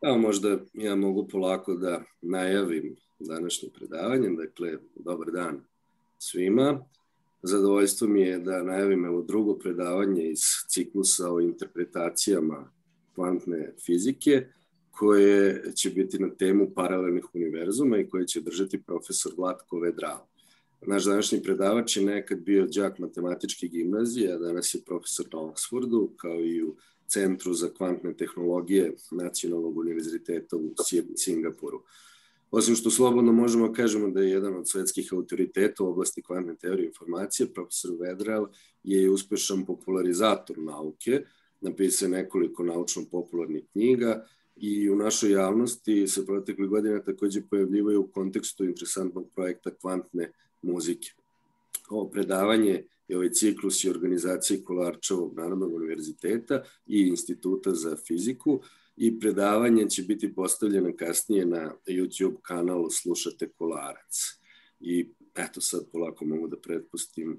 Evo možda ja mogu polako da najavim današnje predavanje. Dakle, dobar dan svima. Zadovoljstvo mi je da najavim evo drugo predavanje iz ciklusa o interpretacijama kvantne fizike, koje će biti na temu paralelnih univerzuma i koje će držati profesor Vlatko Vedral. Naš današnji predavač je nekad bio đak matematičke gimnazije, a danas je profesor na Oxfordu, kao i u Centru za kvantne tehnologije Nacionalnog univerziteta u Singapuru. Osim što slobodno možemo kažemo da je jedan od svetskih autoriteta u oblasti kvantne teorije informacije, profesor Vedral je i uspešan popularizator nauke, napisao nekoliko naučno-popularnih knjiga i u našoj javnosti se proteklih godina takođe pojavljivaju u kontekstu interesantnog projekta kvantne muzike. Ovo predavanje i ovaj ciklus je organizacije Kolarčevog Narodnog univerziteta i Instituta za fiziku i predavanje će biti postavljeno kasnije na YouTube kanalu Slušate Kolarac. I eto sad polako mogu da pretpustim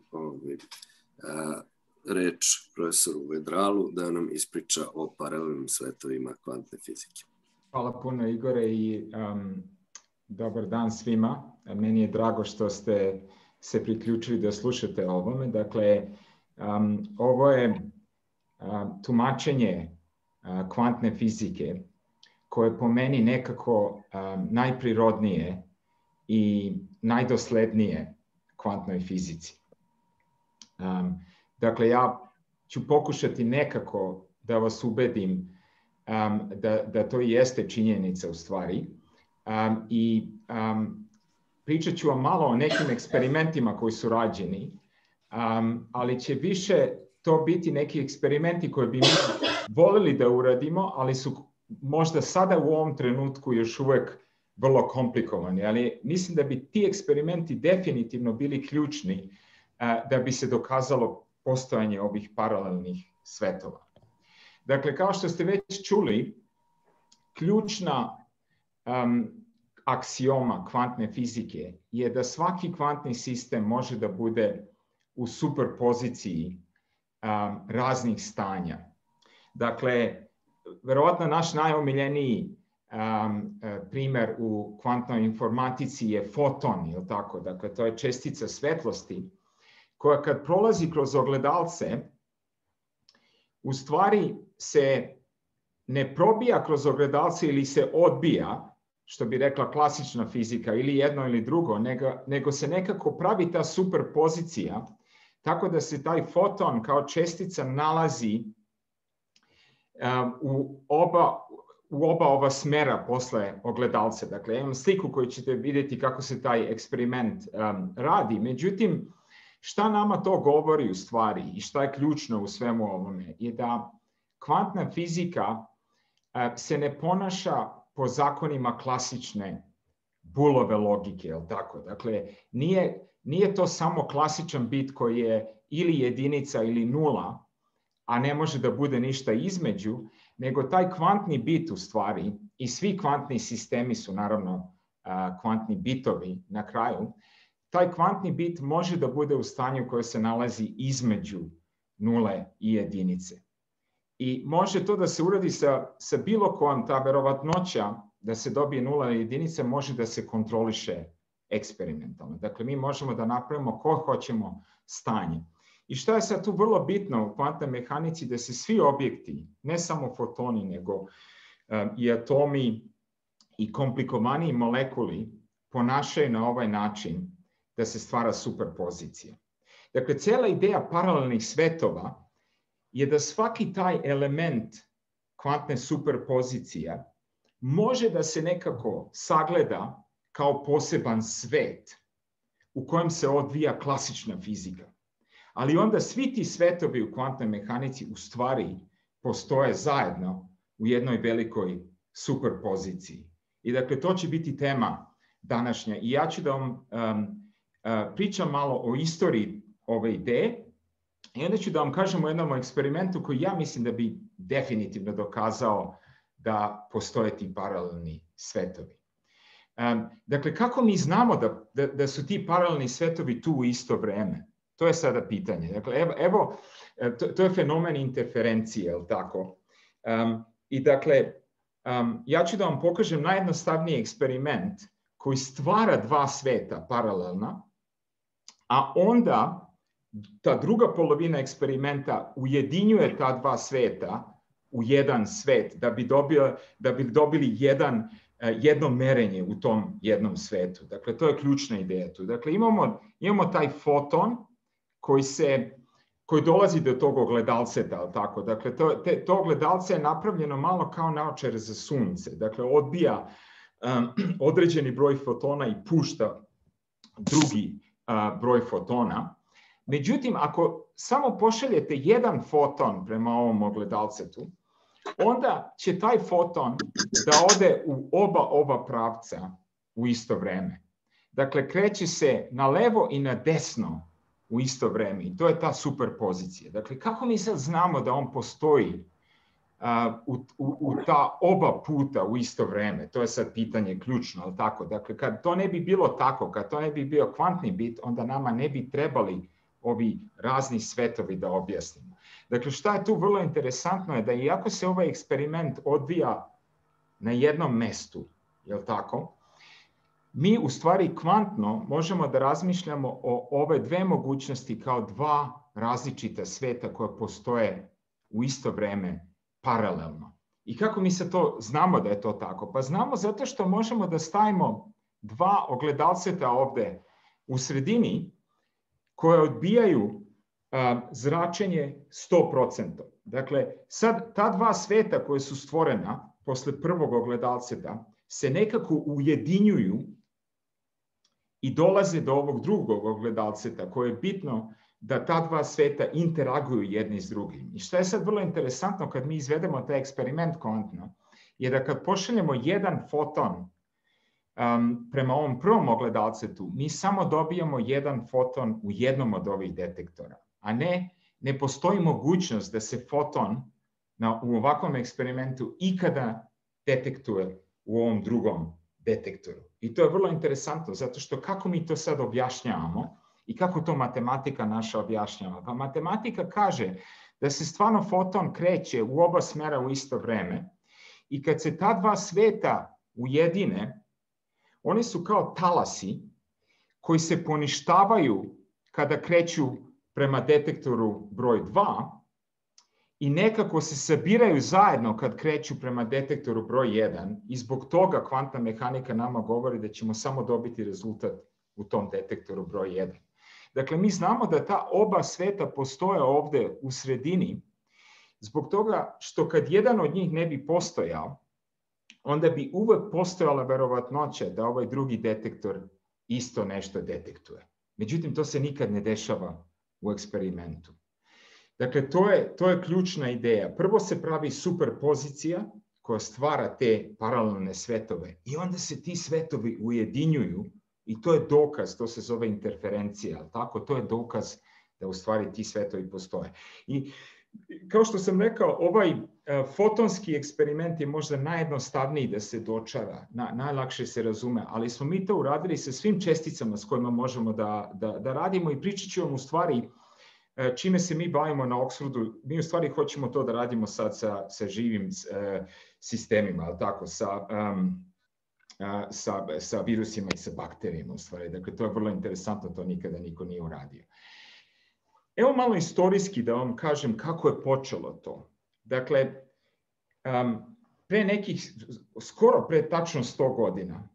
reč profesoru Vedralu da nam ispriča o paralelnim svetovima kvantne fizike. Hvala puno Igore i dobar dan svima. Meni je drago što ste se priključili da slušate o ovome. Dakle, ovo je tumačenje kvantne fizike koje je po meni nekako najprirodnije i najdoslednije kvantnoj fizici. Dakle, ja ću pokušati nekako da vas ubedim da to jeste činjenica u stvari i pričat ću vam malo o nekim eksperimentima koji su rađeni, ali će više to biti neki eksperimenti koje bi mi volili da uradimo, ali su možda sada u ovom trenutku još uvek vrlo komplikovani. Ali mislim da bi ti eksperimenti definitivno bili ključni da bi se dokazalo postojanje ovih paralelnih svetova. Dakle, kao što ste već čuli, ključna aksioma kvantne fizike je da svaki kvantni sistem može da bude u superpoziciji raznih stanja. Dakle, verovatno naš najomiljeniji primer u kvantnoj informatici je foton, je li tako? Dakle, to je čestica svetlosti koja kad prolazi kroz ogledalce, u stvari se ne probija kroz ogledalce ili se odbija, što bi rekla klasična fizika, ili jedno ili drugo, nego se nekako pravi ta superpozicija, tako da se taj foton kao čestica nalazi u oba ova smera posle ogledalce. Dakle, imam sliku koju ćete vidjeti kako se taj eksperiment radi. Međutim, šta nama to govori u stvari i šta je ključno u svemu ovome je da kvantna fizika se ne ponaša po zakonima klasične Boolove logike, je li tako? Dakle, nije to samo klasičan bit koji je ili jedinica ili nula, a ne može da bude ništa između, nego taj kvantni bit u stvari, i svi kvantni sistemi su naravno kvantni bitovi na kraju, taj kvantni bit može da bude u stanju koje se nalazi između nule i jedinice. I može to da se uradi sa bilo kojom, ta verovatnoća da se dobije nula i jedinica može da se kontroliše eksperimentalno. Dakle, mi možemo da napravimo ko hoćemo stanje. I šta je sad tu vrlo bitno u kvantnoj mehanici, da se svi objekti, ne samo fotoni, nego i atomi i komplikovaniji molekuli ponašaju na ovaj način da se stvara superpozicija. Dakle, cela ideja paralelnih svetova je da svaki taj element kvantne superpozicije može da se nekako sagleda kao poseban svet u kojem se odvija klasična fizika. Ali onda svi ti svetovi u kvantnoj mehanici u stvari postoje zajedno u jednoj velikoj superpoziciji. I dakle, to će biti tema današnja. I ja ću da vam pričam malo o istoriji ove ideje i onda ću da vam kažem o jednom eksperimentu koji ja mislim da bi definitivno dokazao da postoje ti paralelni svetovi. Dakle, kako mi znamo da su ti paralelni svetovi tu u isto vreme? To je sada pitanje. Dakle, evo to je fenomen interferencije, je li tako? I dakle, ja ću da vam pokažem najjednostavniji eksperiment koji stvara dva sveta paralelna, a onda ta druga polovina eksperimenta ujedinjuje ta dva sveta u jedan svet da bi dobili jedno merenje u tom jednom svetu. Dakle, to je ključna ideja tu. Dakle, imamo taj foton koji dolazi do tog ogledalceta, tako. Dakle, to ogledalce je napravljeno malo kao naočare za sunce. Dakle, odbija određeni broj fotona i pušta drugi broj fotona. Međutim, ako samo pošaljete jedan foton prema ovom ogledalcetu, onda će taj foton da ode u oba pravca u isto vreme. Dakle, kreće se na levo i na desno u isto vreme i to je ta superpozicija. Dakle, kako mi sad znamo da on postoji u ta oba puta u isto vreme? To je sad pitanje ključno, ali tako? Dakle, kad to ne bi bilo tako, kad to ne bi bio kvantni bit, onda nama ne bi trebali ovi razni svetovi da objasnimo. Dakle, šta je tu vrlo interesantno je da iako se ovaj eksperiment odvija na jednom mestu, je li tako, mi u stvari kvantno možemo da razmišljamo o ove dve mogućnosti kao dva različita sveta koja postoje u isto vreme paralelno. I kako mi se to znamo da je to tako? Pa znamo zato što možemo da stavimo dva ogledalceta ovde u sredini koje odbijaju zračenje 100%. Dakle, sad ta dva sveta koje su stvorena posle prvog ogledalceta se nekako ujedinjuju i dolaze do ovog drugog ogledalceta koje je bitno da ta dva sveta interaguju jedni s drugim. I što je sad vrlo interesantno kad mi izvedemo taj eksperiment kvantno, je da kad pošaljemo jedan foton prema ovom prvom ogledalcetu, mi samo dobijamo jedan foton u jednom od ovih detektora, a ne postoji mogućnost da se foton u ovakvom eksperimentu ikada detektuje u ovom drugom detektoru. I to je vrlo interesantno, zato što kako mi to sad objašnjavamo i kako to matematika naša objašnjava? Pa matematika kaže da se stvarno foton kreće u oba smera u isto vreme i kad se ta dva sveta ujedine, oni su kao talasi koji se poništavaju kada kreću prema detektoru broj 2 i nekako se sabiraju zajedno kad kreću prema detektoru broj 1 i zbog toga kvantna mehanika nama govori da ćemo samo dobiti rezultat u tom detektoru broj 1. Dakle, mi znamo da ta oba sveta postoje ovde u sredini zbog toga što kad jedan od njih ne bi postojao, onda bi uvek postojala verovatnoća da ovaj drugi detektor isto nešto detektuje. Međutim, to se nikad ne dešava u eksperimentu. Dakle, to je ključna ideja. Prvo se pravi superpozicija koja stvara te paralelne svetove i onda se ti svetovi ujedinjuju i to je dokaz, to se zove interferencija, tako? To je dokaz da u stvari ti svetovi postoje. I kao što sam rekao, ovaj fotonski eksperiment je možda najjednostavniji da se dočara, najlakše se razume, ali smo mi to uradili sa svim česticama s kojima možemo da radimo i pričat ću vam u stvari čime se mi bavimo na Oxfordu. Mi u stvari hoćemo to da radimo sad sa živim sistemima, ali tako, sa virusima i sa bakterijama u stvari. Dakle, to je vrlo interesantno, to nikada niko nije uradio. Evo malo istorijski da vam kažem kako je počelo to. Dakle, skoro pre tačno 100 godina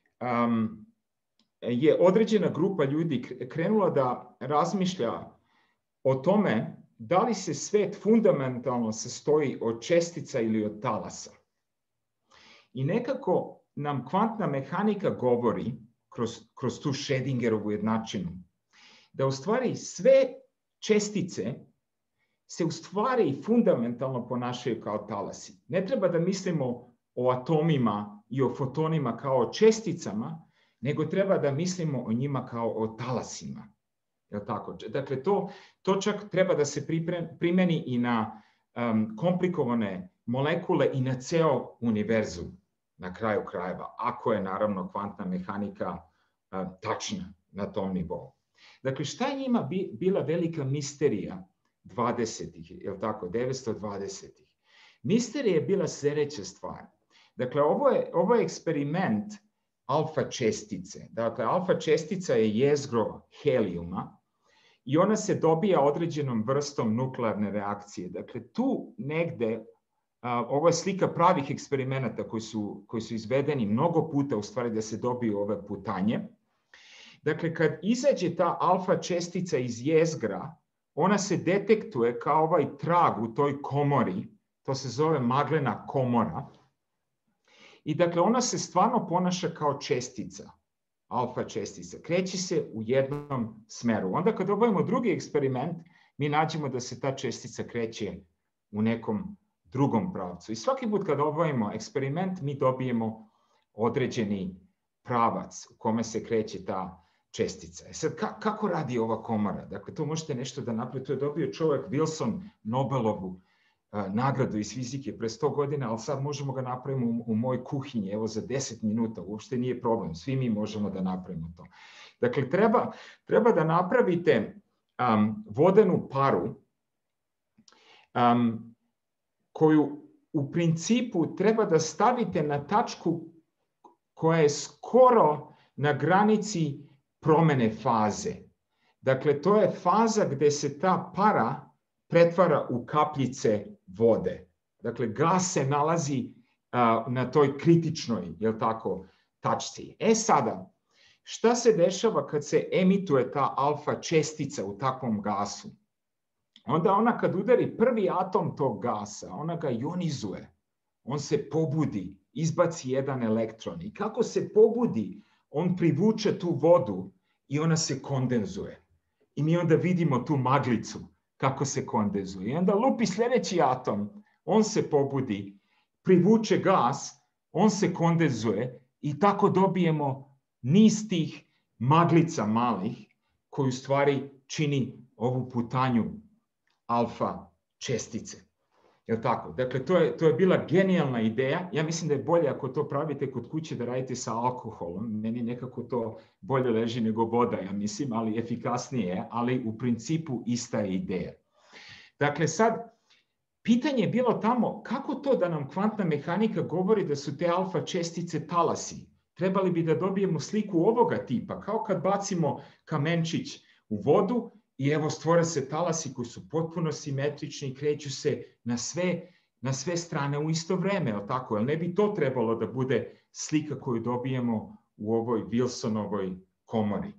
je određena grupa ljudi krenula da razmišlja o tome da li se svet fundamentalno sastoji od čestica ili od talasa. I nekako nam kvantna mehanika govori kroz tu Schrödingerovu jednačinu da u stvari sve čestice se u stvari fundamentalno ponašaju kao talasi. Ne treba da mislimo o atomima i o fotonima kao o česticama, nego treba da mislimo o njima kao o talasima. Je tako? Dakle, to čak treba da se primeni i na komplikovane molekule i na ceo univerzum na kraju krajeva, ako je naravno kvantna mehanika tačna na tom nivou. Dakle, šta je njima bila velika misterija 20-ih, je li tako, 920-ih? Misterija je bila sljedeća stvar. Dakle, ovo je eksperiment alfa čestice. Dakle, alfa čestica je jezgro helijuma i ona se dobija određenom vrstom nuklearne reakcije. Dakle, tu negde, ovo je slika pravih eksperimenata koji su izvedeni mnogo puta, u stvari da se dobiju ove putanje. Dakle, kad izađe ta alfa čestica iz jezgra, ona se detektuje kao ovaj trag u toj komori, to se zove maglena komora. I dakle, ona se stvarno ponaša kao čestica, alfa čestica. Kreće se u jednom smeru. Onda kad obavimo drugi eksperiment, mi nađemo da se ta čestica kreće u nekom drugom pravcu. I svaki put kad obavimo eksperiment, mi dobijemo određeni pravac u kome se kreće ta čestica. Sad, kako radi ova komora? Dakle, to možete nešto da napravite. To je dobio čovjek Wilson Nobelovu nagradu iz fizike pre 100 godina, ali sad možemo ga napravimo u mojoj kuhinji, evo za 10 minuta, uopšte nije problem, svi mi možemo da napravimo to. Dakle, treba da napravite vodenu paru koju u principu treba da stavite na tačku koja je skoro na granici promene faze. Dakle, to je faza gde se ta para pretvara u kapljice vode. Dakle, gas se nalazi na toj kritičnoj, jel tako, tačci. Sada, šta se dešava kad se emituje ta alfa čestica u takvom gasu? Onda ona kad udari prvi atom tog gasa, ona ga ionizuje. On se pobudi, izbaci jedan elektron. I kako se pobudi, on privuče tu vodu i ona se kondenzuje. I mi onda vidimo tu maglicu kako se kondenzuje. I onda lupi sljedeći atom, on se pobudi, privuče gas, on se kondenzuje i tako dobijemo niz tih maglica malih koji u stvari čini ovu putanju alfa čestice. Jel tako? Dakle, to je bila genijalna ideja. Ja mislim da je bolje ako to pravite kod kuće da radite sa alkoholom. Meni nekako to bolje leži nego voda, ja mislim, ali efikasnije je, ali u principu ista je ideja. Dakle, sad, pitanje je bilo tamo kako to da nam kvantna mehanika govori da su te alfa čestice talasi. Trebali bi da dobijemo sliku ovoga tipa, kao kad bacimo kamenčić u vodu i evo stvore se talasi koji su potpuno simetrični i kreću se na sve strane u isto vreme, jel tako? Jel ne bi to trebalo da bude slika koju dobijemo u ovoj Wilsonovoj komori?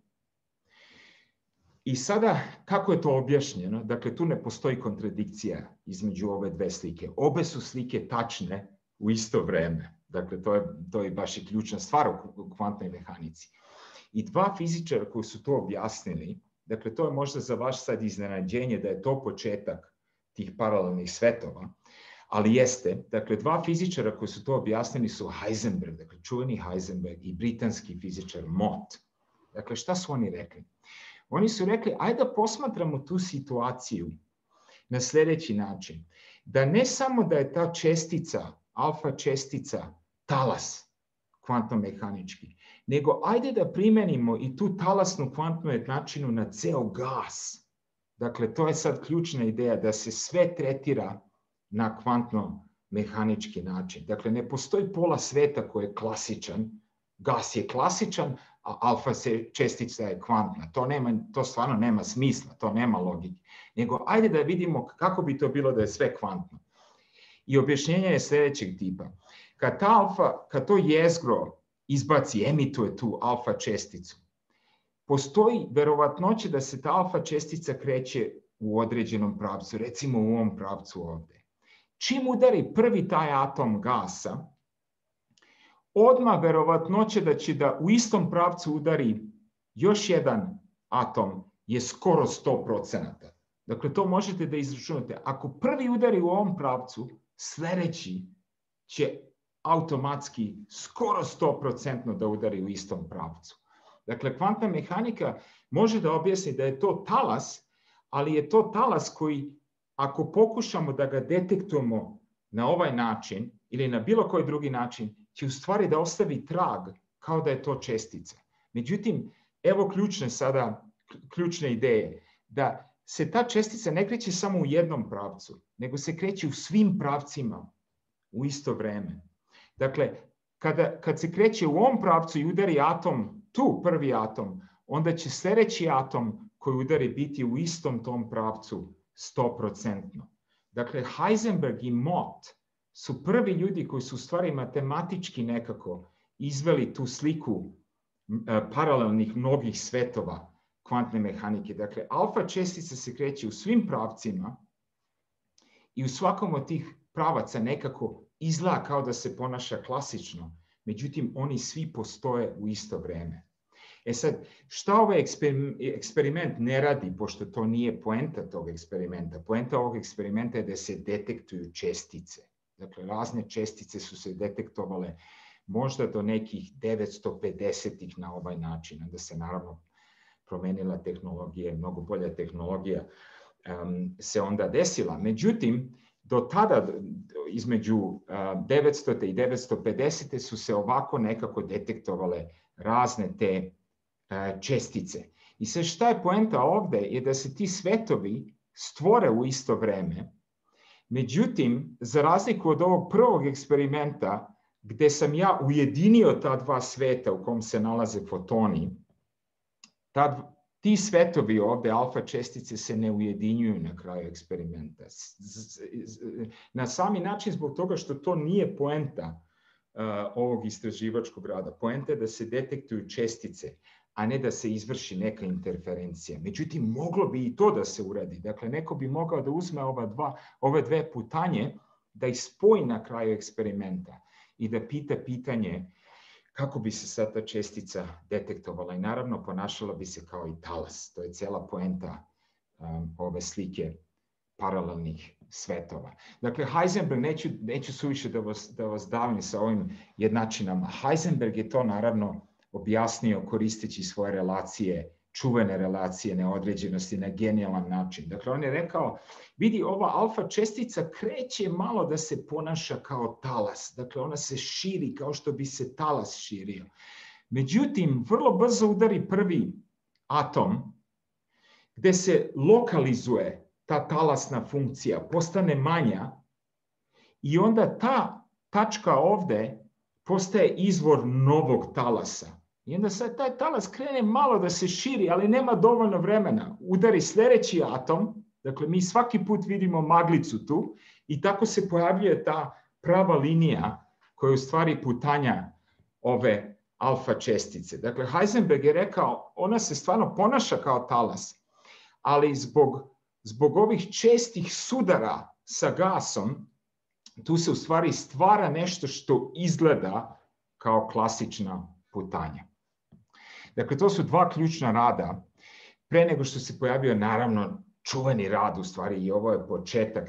I sada, kako je to objašnjeno? Dakle, tu ne postoji kontradikcija između ove dve slike. Obe su slike tačne u isto vreme. Dakle, to je baš i ključna stvar u kvantnoj mehanici. I dva fizičara koji su to objasnili, dakle, to je možda za vaš sad iznenađenje da je to početak tih paralelnih svetova, ali jeste, dakle, dva fizičara koji su to objasnili su Heisenberg, dakle, čuveni Heisenberg i britanski fizičar Mott. Dakle, šta su oni rekli? Oni su rekli, ajde da posmatramo tu situaciju na sljedeći način. Da ne samo da je ta čestica, alfa čestica, talas kvantno-mehanički, nego ajde da primenimo i tu talasnu kvantnu jednačinu na ceo gas. Dakle, to je sad ključna ideja da se sve tretira na kvantno-mehanički način. Dakle, ne postoji pola sveta koji je klasičan, gas je klasičan, a alfa čestica je kvantna. To stvarno nema smisla, to nema logike. Nego ajde da vidimo kako bi to bilo da je sve kvantno. I objašnjenje je sljedećeg tipa. Kad to jezgro izbaci, emituje tu alfa česticu, postoji verovatnoća da se ta alfa čestica kreće u određenom pravcu, recimo u ovom pravcu ovde. Čim udari prvi taj atom gasa, odmah verovatnoća da će da u istom pravcu udari još jedan atom je skoro 100%. Dakle, to možete da izračunate. Ako prvi udari u ovom pravcu, sljedeći će automatski skoro 100% da udari u istom pravcu. Dakle, kvantna mehanika može da objasni da je to talas, ali je to talas koji, ako pokušamo da ga detektujemo na ovaj način ili na bilo koji drugi način, će u stvari da ostavi trag kao da je to čestica. Međutim, evo ključne ideje, da se ta čestica ne kreće samo u jednom pravcu, nego se kreće u svim pravcima u isto vreme. Dakle, kad se kreće u ovom pravcu i udari atom, tu prvi atom, onda će sljedeći atom koji udari biti u istom tom pravcu 100%. Dakle, Heisenberg i Mott su prvi ljudi koji su u stvari matematički nekako izveli tu sliku paralelnih mnogih svetova kvantne mehanike. Dakle, alfa čestica se kreće u svim pravcima i u svakom od tih pravaca nekako izgleda kao da se ponaša klasično, međutim oni svi postoje u isto vrijeme. E sad, šta ovaj eksperiment ne radi, pošto to nije poenta tog eksperimenta? Poenta ovog eksperimenta je da se detektuju čestice. Dakle, razne čestice su se detektovale možda do nekih 950-ih na ovaj način, da se naravno promenila tehnologija, mnogo bolja tehnologija se onda desila. Međutim, do tada, između 900. i 950. su se ovako nekako detektovale razne te čestice. I sad šta je poenta ovde je da se ti svetovi stvore u isto vreme. Međutim, za razliku od ovog prvog eksperimenta, gde sam ja ujedinio ta dva sveta u kom se nalaze fotoni, ti svetovi ovde, alfa čestice, se ne ujedinjuju na kraju eksperimenta. Na sami način zbog toga što to nije poenta ovog istraživačkog rada. Poenta je da se detektuju čestice, a ne da se izvrši neka interferencija. Međutim, moglo bi i to da se uradi. Dakle, neko bi mogao da uzme ove dve putanje, da ih spoji na kraju eksperimenta i da pita pitanje kako bi se sad ta čestica detektovala. I naravno, ponašala bi se kao i talas. To je cijela poenta ove slike paralelnih svetova. Dakle, Heisenberg, neću suviše da vas davim sa ovim jednačinama. Heisenberg je to naravno objasnio koristeći svoje relacije, čuvene relacije neodređenosti na genijalan način. Dakle, on je rekao, vidi, ova alfa čestica kreće malo da se ponaša kao talas. Dakle, ona se širi kao što bi se talas širio. Međutim, vrlo brzo udari prvi atom gde se lokalizuje ta talasna funkcija, postane manja i onda ta tačka ovde postaje izvor novog talasa. I onda sad taj talas krene malo da se širi, ali nema dovoljno vremena. Udari sljedeći atom, dakle mi svaki put vidimo maglicu tu i tako se pojavljuje ta prava linija koja je u stvari putanja ove alfa čestice. Dakle, Heisenberg je rekao, ona se stvarno ponaša kao talas, ali zbog ovih čestih sudara sa gasom, tu se u stvari stvara nešto što izgleda kao klasična putanja. Dakle, to su dva ključna rada. Pre nego što se pojavio, naravno, čuveni rad, u stvari, i ovo je početak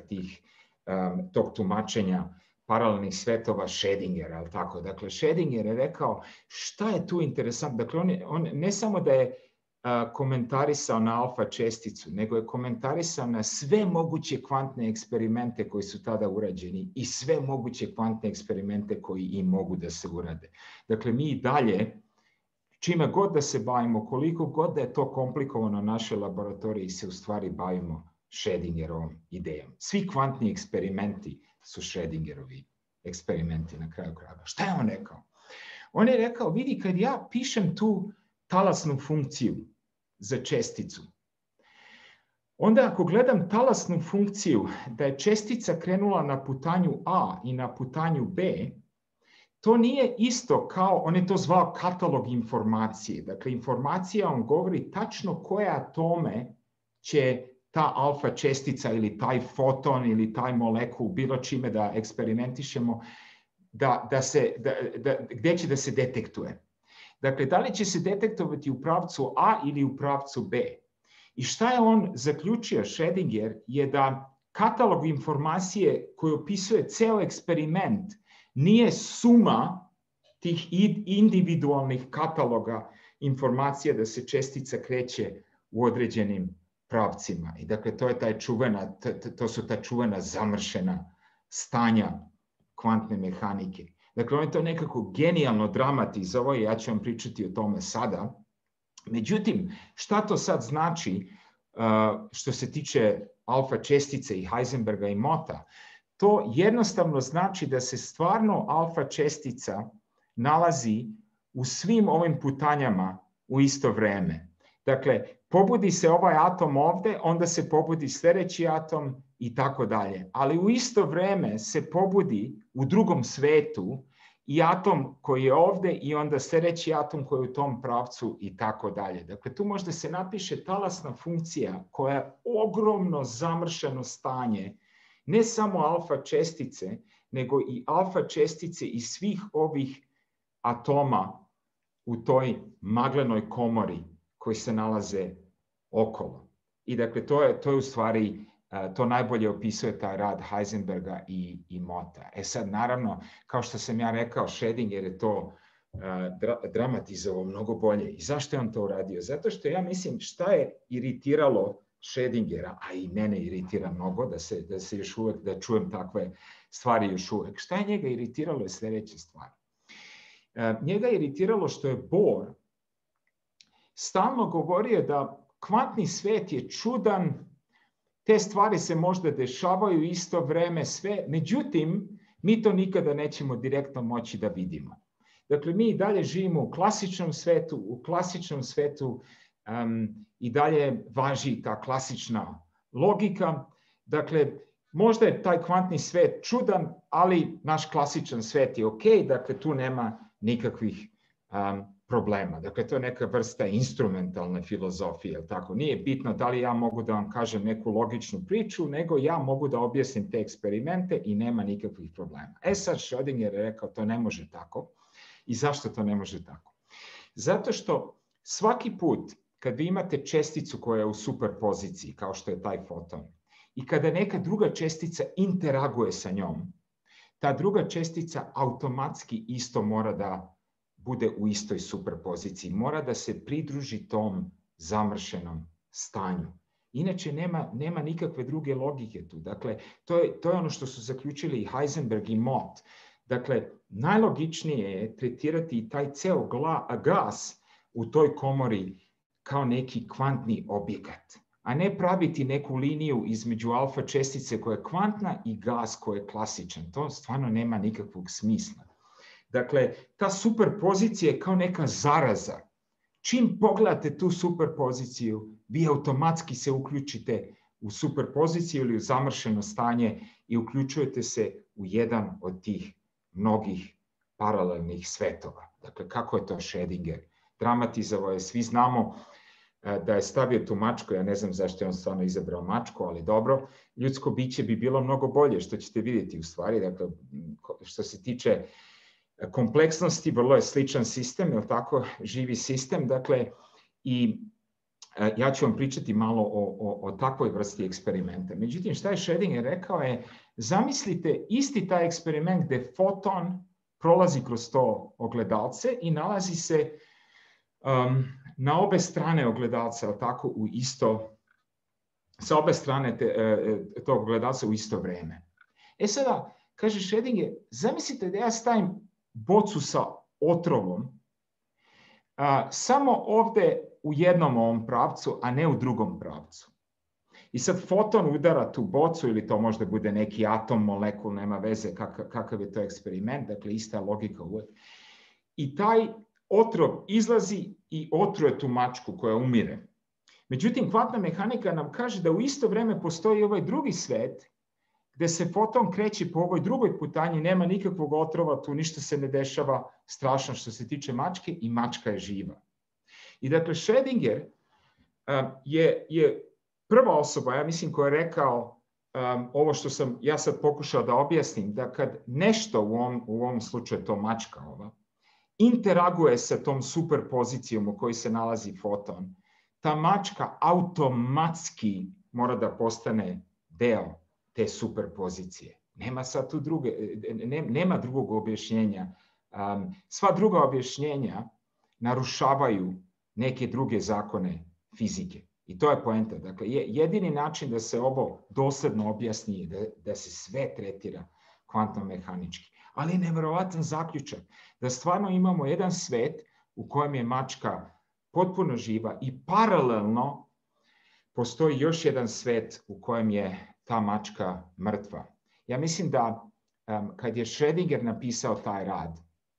tog tumačenja paralelnih svetova Schrödingera, ali tako? Dakle, Schrödinger je rekao šta je tu interesantno. Dakle, on ne samo da je komentarisao na alfa česticu, nego je komentarisao na sve moguće kvantne eksperimente koji su tada urađeni i sve moguće kvantne eksperimente koji i mogu da se urade. Dakle, mi i dalje, čime god da se bavimo, koliko god da je to komplikovano u našoj laboratoriji, se u stvari bavimo Schrödingerovom idejom. Svi kvantni eksperimenti su Schrödingerovi eksperimenti na kraju krajeva. Šta je on rekao? On je rekao, vidi, kad ja pišem tu talasnu funkciju za česticu, onda ako gledam talasnu funkciju da je čestica krenula na putanju A i na putanju B, to nije isto kao, on je to zvao katalog informacije. Dakle, informacija, on govori tačno koje atome će ta alfa čestica ili taj foton ili taj molekul, bilo čime da eksperimentišemo, gde će da se detektuje. Dakle, da li će se detektovati u pravcu A ili u pravcu B? I šta je on zaključio, Schrödinger, je da katalog informacije koji opisuje ceo eksperiment nije suma tih individualnih kataloga informacija da se čestica kreće u određenim pravcima. I dakle, to su ta čuvena zamršena stanja kvantne mehanike. Dakle, on je to nekako genijalno dramatizovao i ja ću vam pričati o tome sada. Međutim, šta to sad znači što se tiče alfa čestice i Heisenberga i Motta? to jednostavno znači da se stvarno alfa čestica nalazi u svim ovim putanjama u isto vreme. Dakle, pobudi se ovaj atom ovde, onda se pobudi sljedeći atom i tako dalje. Ali u isto vreme se pobudi u drugom svetu i atom koji je ovde i onda sljedeći atom koji je u tom pravcu i tako dalje. Dakle, tu možda se napiše talasna funkcija koja je ogromno zamršeno stanje, ne samo alfa čestice, nego i alfa čestice i svih ovih atoma u toj maglenoj komori koji se nalaze okolo. I dakle, to je u stvari, to najbolje opisuje taj rad Heisenberga i Motta. Sad, naravno, kao što sam ja rekao, Schrödinger je to dramatizovao mnogo bolje. I zašto je on to uradio? Zato što ja mislim šta je iritiralo Schrödingera, a i mene iritira mnogo, da se još uvek, da čujem takve stvari još uvek. Šta je njega iritiralo je sljedeća stvar. Njega je iritiralo što je Bohr stalno govorio da kvantni svet je čudan, te stvari se možda dešavaju isto vreme, sve, međutim, mi to nikada nećemo direktno moći da vidimo. Dakle, mi i dalje živimo u klasičnom svetu i dalje važi ta klasična logika. Dakle, možda je taj kvantni svet čudan, ali naš klasičan svet je ok, dakle, tu nema nikakvih problema. Dakle, to je neka vrsta instrumentalne filozofije. Tako? Nije bitno da li ja mogu da vam kažem neku logičnu priču, nego ja mogu da objasnim te eksperimente i nema nikakvih problema. Sad Schrödinger je rekao to ne može tako. I zašto to ne može tako? Zato što svaki put kad vi imate česticu koja je u superpoziciji, kao što je taj foton, i kada neka druga čestica interaguje sa njom, ta druga čestica automatski isto mora da bude u istoj superpoziciji. Mora da se pridruži tom zamršenom stanju. Inače, nema nikakve druge logike tu. Dakle, to je ono što su zaključili i Heisenberg i Mott. Dakle, najlogičnije je tretirati i taj ceo gas u toj komori kao neki kvantni objekat, a ne praviti neku liniju između alfa čestice koja je kvantna i gas koji je klasičan. To stvarno nema nikakvog smisla. Dakle, ta superpozicija je kao neka zaraza. Čim pogledate tu superpoziciju, vi automatski se uključite u superpoziciju ili u zamršeno stanje i uključujete se u jedan od tih mnogih paralelnih svetova. Dakle, kako je to Schrödinger dramatizovao je, svi znamo da je stavio tu mačku, ja ne znam zašto je on stvarno izabrao mačku, ali dobro, ljudsko biće bi bilo mnogo bolje, što ćete vidjeti u stvari. Dakle, što se tiče kompleksnosti, vrlo je sličan sistem, je li tako, živi sistem, dakle, i ja ću vam pričati malo o takvoj vrsti eksperimenta. Međutim, šta je Schrödinger rekao je, zamislite isti taj eksperiment gde foton prolazi kroz to ogledalce i nalazi se na obe strane ogledalca, je li tako, sa obe strane tog ogledalca u isto vreme. Sada, kaže Schrödinger, zamislite da ja stavim bocu sa otrovom samo ovde u jednom ovom pravcu, a ne u drugom pravcu. I sad foton udara tu bocu, ili to možda bude neki atom, molekul, nema veze kakav je to eksperiment, dakle ista logika uvek. I taj otrov izlazi i otruje tu mačku koja umire. Međutim, kvantna mehanika nam kaže da u isto vreme postoji ovaj drugi svet gde se foton kreće po ovoj drugoj putanji, nema nikakvog otrova, tu ništa se ne dešava strašno što se tiče mačke i mačka je živa. I dakle, Schrödinger je prva osoba, ja mislim, koja je rekao ovo što sam ja sad pokušao da objasnim, da kad nešto u ovom slučaju to mačka ova, interaguje sa tom superpozicijom u kojoj se nalazi foton, ta mačka automatski mora da postane deo te superpozicije. Nema sad tu nema drugog objašnjenja. Sva druga objašnjenja narušavaju neke druge zakone fizike. I to je poenta. Dakle, jedini način da se ovo dosledno objasni je da se sve tretira kvantno mehanički. Ali je neverovatan zaključak da stvarno imamo jedan svet u kojem je mačka potpuno živa i paralelno postoji još jedan svet u kojem je ta mačka mrtva. Ja mislim da kad je Schrödinger napisao taj rad,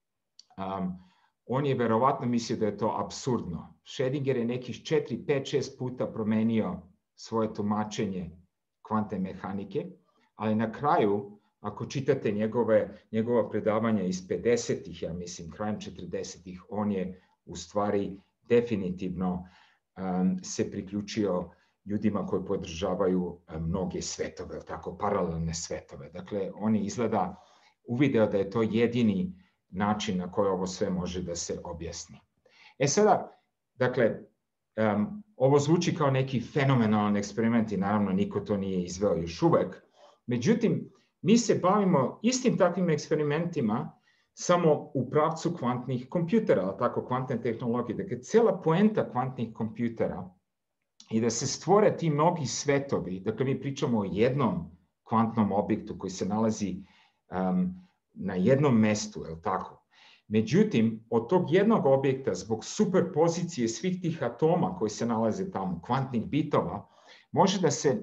on je verovatno mislio da je to apsurdno. Schrödinger je nekih 4, 5, 6 puta promenio svoje tumačenje kvantne mehanike, ali na kraju, ako čitate njegova predavanja iz 50-ih, ja mislim, krajem 40-ih, on je u stvari definitivno se priključio ljudima koji podržavaju mnoge svetove, tako, paralelne svetove. Dakle, on je izgleda uvideo da je to jedini način na koji ovo sve može da se objasni. Sada, dakle, ovo zvuči kao neki fenomenalan eksperiment i naravno niko to nije izveo još uvek. Međutim, mi se bavimo istim takvim eksperimentima samo u pravcu kvantnih kompjutera, tako, kvantne tehnologije. Dakle, cela poenta kvantnih kompjutera i da se stvore ti mnogi svetovi, dakle mi pričamo o jednom kvantnom objektu koji se nalazi na jednom mestu, je li tako? Međutim, od tog jednog objekta, zbog superpozicije svih tih atoma koji se nalaze tamo, kvantnih bitova, može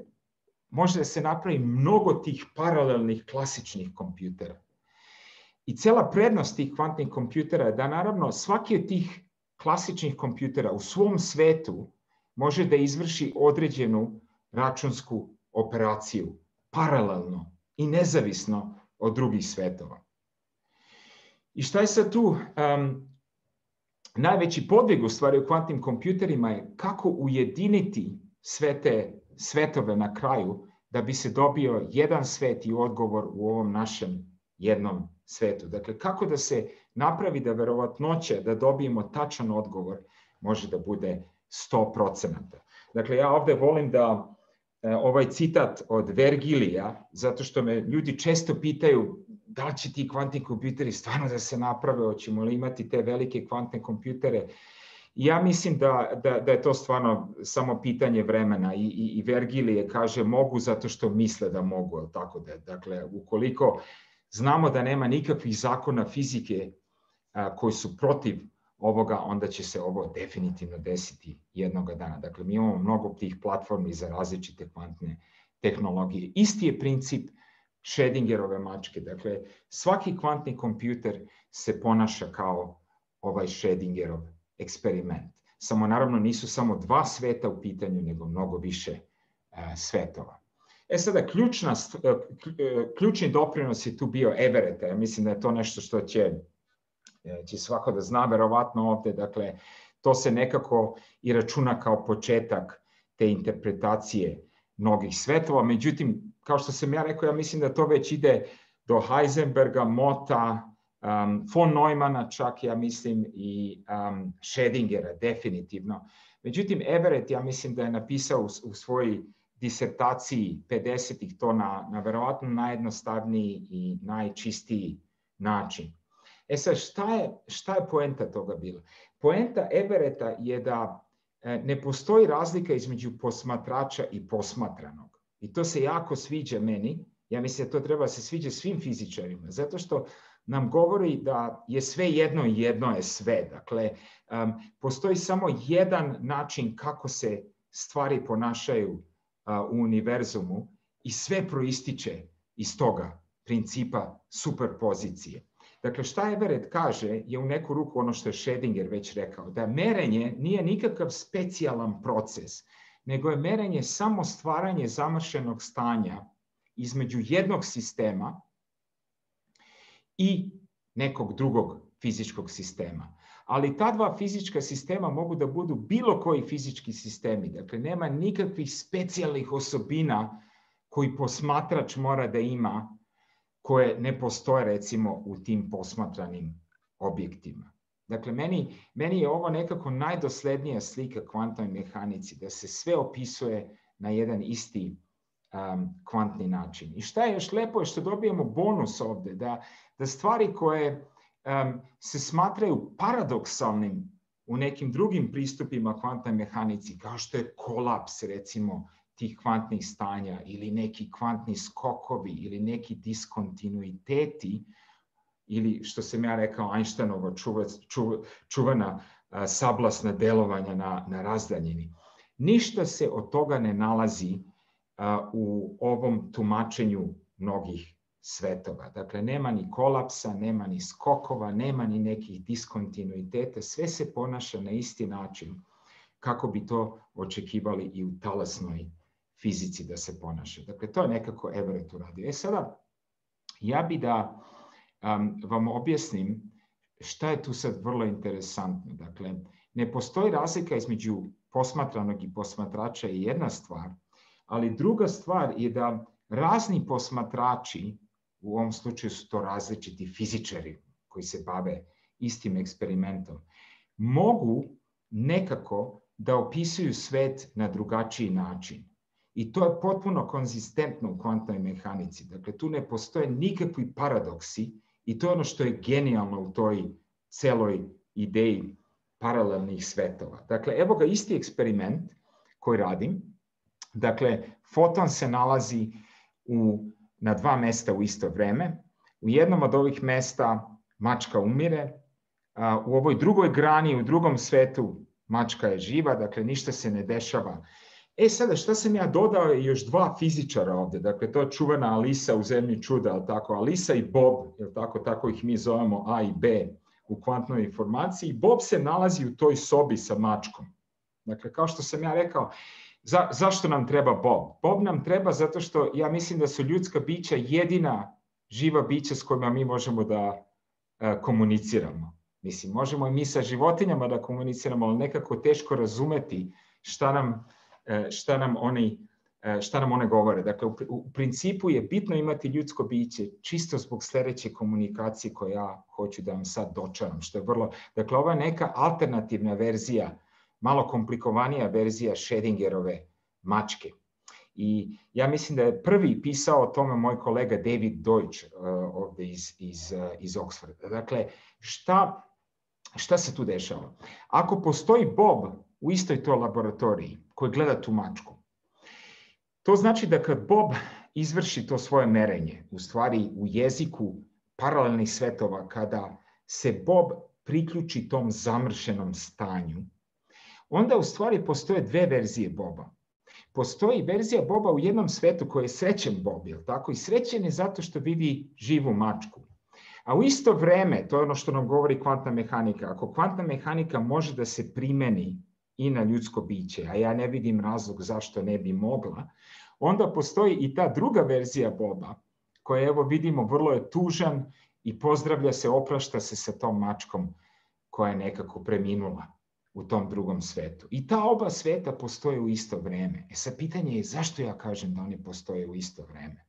da se napravi mnogo tih paralelnih klasičnih kompjutera. I cela prednost tih kvantnih kompjutera je da naravno svaki od tih klasičnih kompjutera u svom svetu može da izvrši određenu računsku operaciju paralelno i nezavisno od drugih svetova. I šta je sad tu? Najveći podvig u stvari u kvantnim kompjuterima je kako ujediniti sve te svetove na kraju da bi se dobio jedan svet i odgovor u ovom našem jednom svetu. Dakle, kako da se napravi da verovatnoća da dobijemo tačan odgovor može da bude 100%. Dakle, ja ovde volim da ovaj citat od Vergilija, zato što me ljudi često pitaju da li će ti kvantni kompjuteri stvarno da se naprave, hoćemo li imati te velike kvantne kompjutere. Ja mislim da je to stvarno samo pitanje vremena i Vergilije kaže mogu zato što misle da mogu. Tako da, dakle, ukoliko znamo da nema nikakvih zakona fizike koji su protiv ovoga, onda će se ovo definitivno desiti jednoga dana. Dakle, mi imamo mnogo tih platformi za različite kvantne tehnologije. Isti je princip Schrödingerove mačke. Dakle, svaki kvantni kompjuter se ponaša kao ovaj Schrödingerov eksperiment. Samo naravno nisu samo dva sveta u pitanju, nego mnogo više svetova. Sada, ključni doprinos je tu bio Everetta. Ja mislim da je to nešto što će svako da zna, verovatno ovde. Dakle, to se nekako i računa kao početak te interpretacije mnogih svetova. Međutim, kao što sam ja rekao, ja mislim da to već ide do Heisenberga, Mota, von Neumana čak, ja mislim, i Schrödingera, definitivno. Međutim, Everett, ja mislim da je napisao u svojoj disertaciji 50-ih to na verovatno najjednostavniji i najčistiji način. Sad, šta je poenta toga bila? Poenta Everetta je da ne postoji razlika između posmatrača i posmatranog. I to se jako sviđa meni. Ja mislim da to treba se sviđa svim fizičarima, zato što nam govori da je sve jedno i jedno je sve. Dakle, postoji samo jedan način kako se stvari ponašaju u univerzumu i sve proističe iz toga principa superpozicije. Dakle, šta Everett kaže je u neku ruku ono što je Schrödinger već rekao, da merenje nije nikakav specijalan proces, nego je merenje samo stvaranje zamršenog stanja između jednog sistema i nekog drugog fizičkog sistema. Ali ta dva fizička sistema mogu da budu bilo koji fizički sistemi. Dakle, nema nikakvih specijalnih osobina koji posmatrač mora da ima, koje ne postoje, recimo, u tim posmatranim objektima. Dakle, meni je ovo nekako najdoslednija slika kvantnoj mehanici, da se sve opisuje na jedan isti kvantni način. I šta je još lepo je što dobijemo bonus ovde, da stvari koje se smatraju paradoksalnim u nekim drugim pristupima kvantnoj mehanici, kao što je kolaps, recimo, tih kvantnih stanja ili neki kvantni skokovi ili neki diskontinuiteti ili, što sam ja rekao, Einsteinova čuvana sablasna delovanja na razdaljini. Ništa se od toga ne nalazi u ovom tumačenju mnogih svetova. Dakle, nema ni kolapsa, nema ni skokova, nema ni nekih diskontinuiteta. Sve se ponaša na isti način kako bi to očekivali i u talasnoj fizici da se ponaša. Dakle, to je nekako Everett uradio. Sada, ja bi da vam objasnim šta je tu sad vrlo interesantno. Dakle, ne postoji razlika između posmatranog i posmatrača je jedna stvar, ali druga stvar je da razni posmatrači, u ovom slučaju su to različiti fizičari koji se bave istim eksperimentom, mogu nekako da opisuju svet na drugačiji način. I to je potpuno konzistentno u kvantnoj mehanici. Dakle, tu ne postoje nikakvi paradoksi i to je ono što je genijalno u toj celoj ideji paralelnih svetova. Dakle, evo ga isti eksperiment koji radim. Dakle, foton se nalazi na dva mesta u isto vreme. U jednom od ovih mesta mačka umire. U ovoj drugoj grani, u drugom svetu, mačka je živa, dakle ništa se ne dešava. Sada, šta sam ja dodao je još dva fizičara ovde. Dakle, to je čuvena Alisa u Zemlji čuda, ali tako? Alisa i Bob, tako ih mi zovemo A i B u kvantnoj informaciji. Bob se nalazi u toj sobi sa mačkom. Dakle, kao što sam ja rekao, zašto nam treba Bob? Bob nam treba zato što ja mislim da su ljudska bića jedina živa bića s kojima mi možemo da komuniciramo. Mislim, možemo i mi sa životinjama da komuniciramo, ali nekako teško razumeti šta nam one govore. Dakle, u principu je bitno imati ljudsko biće čisto zbog sledeće komunikacije koju ja hoću da vam sad dočaram. Dakle, ova je neka alternativna verzija, malo komplikovanija verzija Schrödingerove mačke. I ja mislim da je prvi pisao o tome moj kolega David Deutsch ovde iz Oxforda. Dakle, šta se tu dešava? Ako postoji Bob u istoj toj laboratoriji koji gleda tu mačku, to znači da kad Bob izvrši to svoje merenje, u stvari u jeziku paralelnih svetova, kada se Bob priključi tom zamršenom stanju, onda u stvari postoje dve verzije Boba. Postoji verzija Boba u jednom svetu koji je srećen Bob, je li tako? I srećen je zato što vidi živu mačku. A u isto vreme, to je ono što nam govori kvantna mehanika, ako kvantna mehanika može da se primeni i na ljudsko biće, a ja ne vidim razlog zašto ne bi mogla, onda postoji i ta druga verzija Boba, koja evo vidimo vrlo je tužan i pozdravlja se, oprašta se sa tom mačkom koja je nekako preminula u tom drugom svetu. I ta oba sveta postoje u isto vreme. Sad pitanje je zašto ja kažem da oni postoje u isto vreme.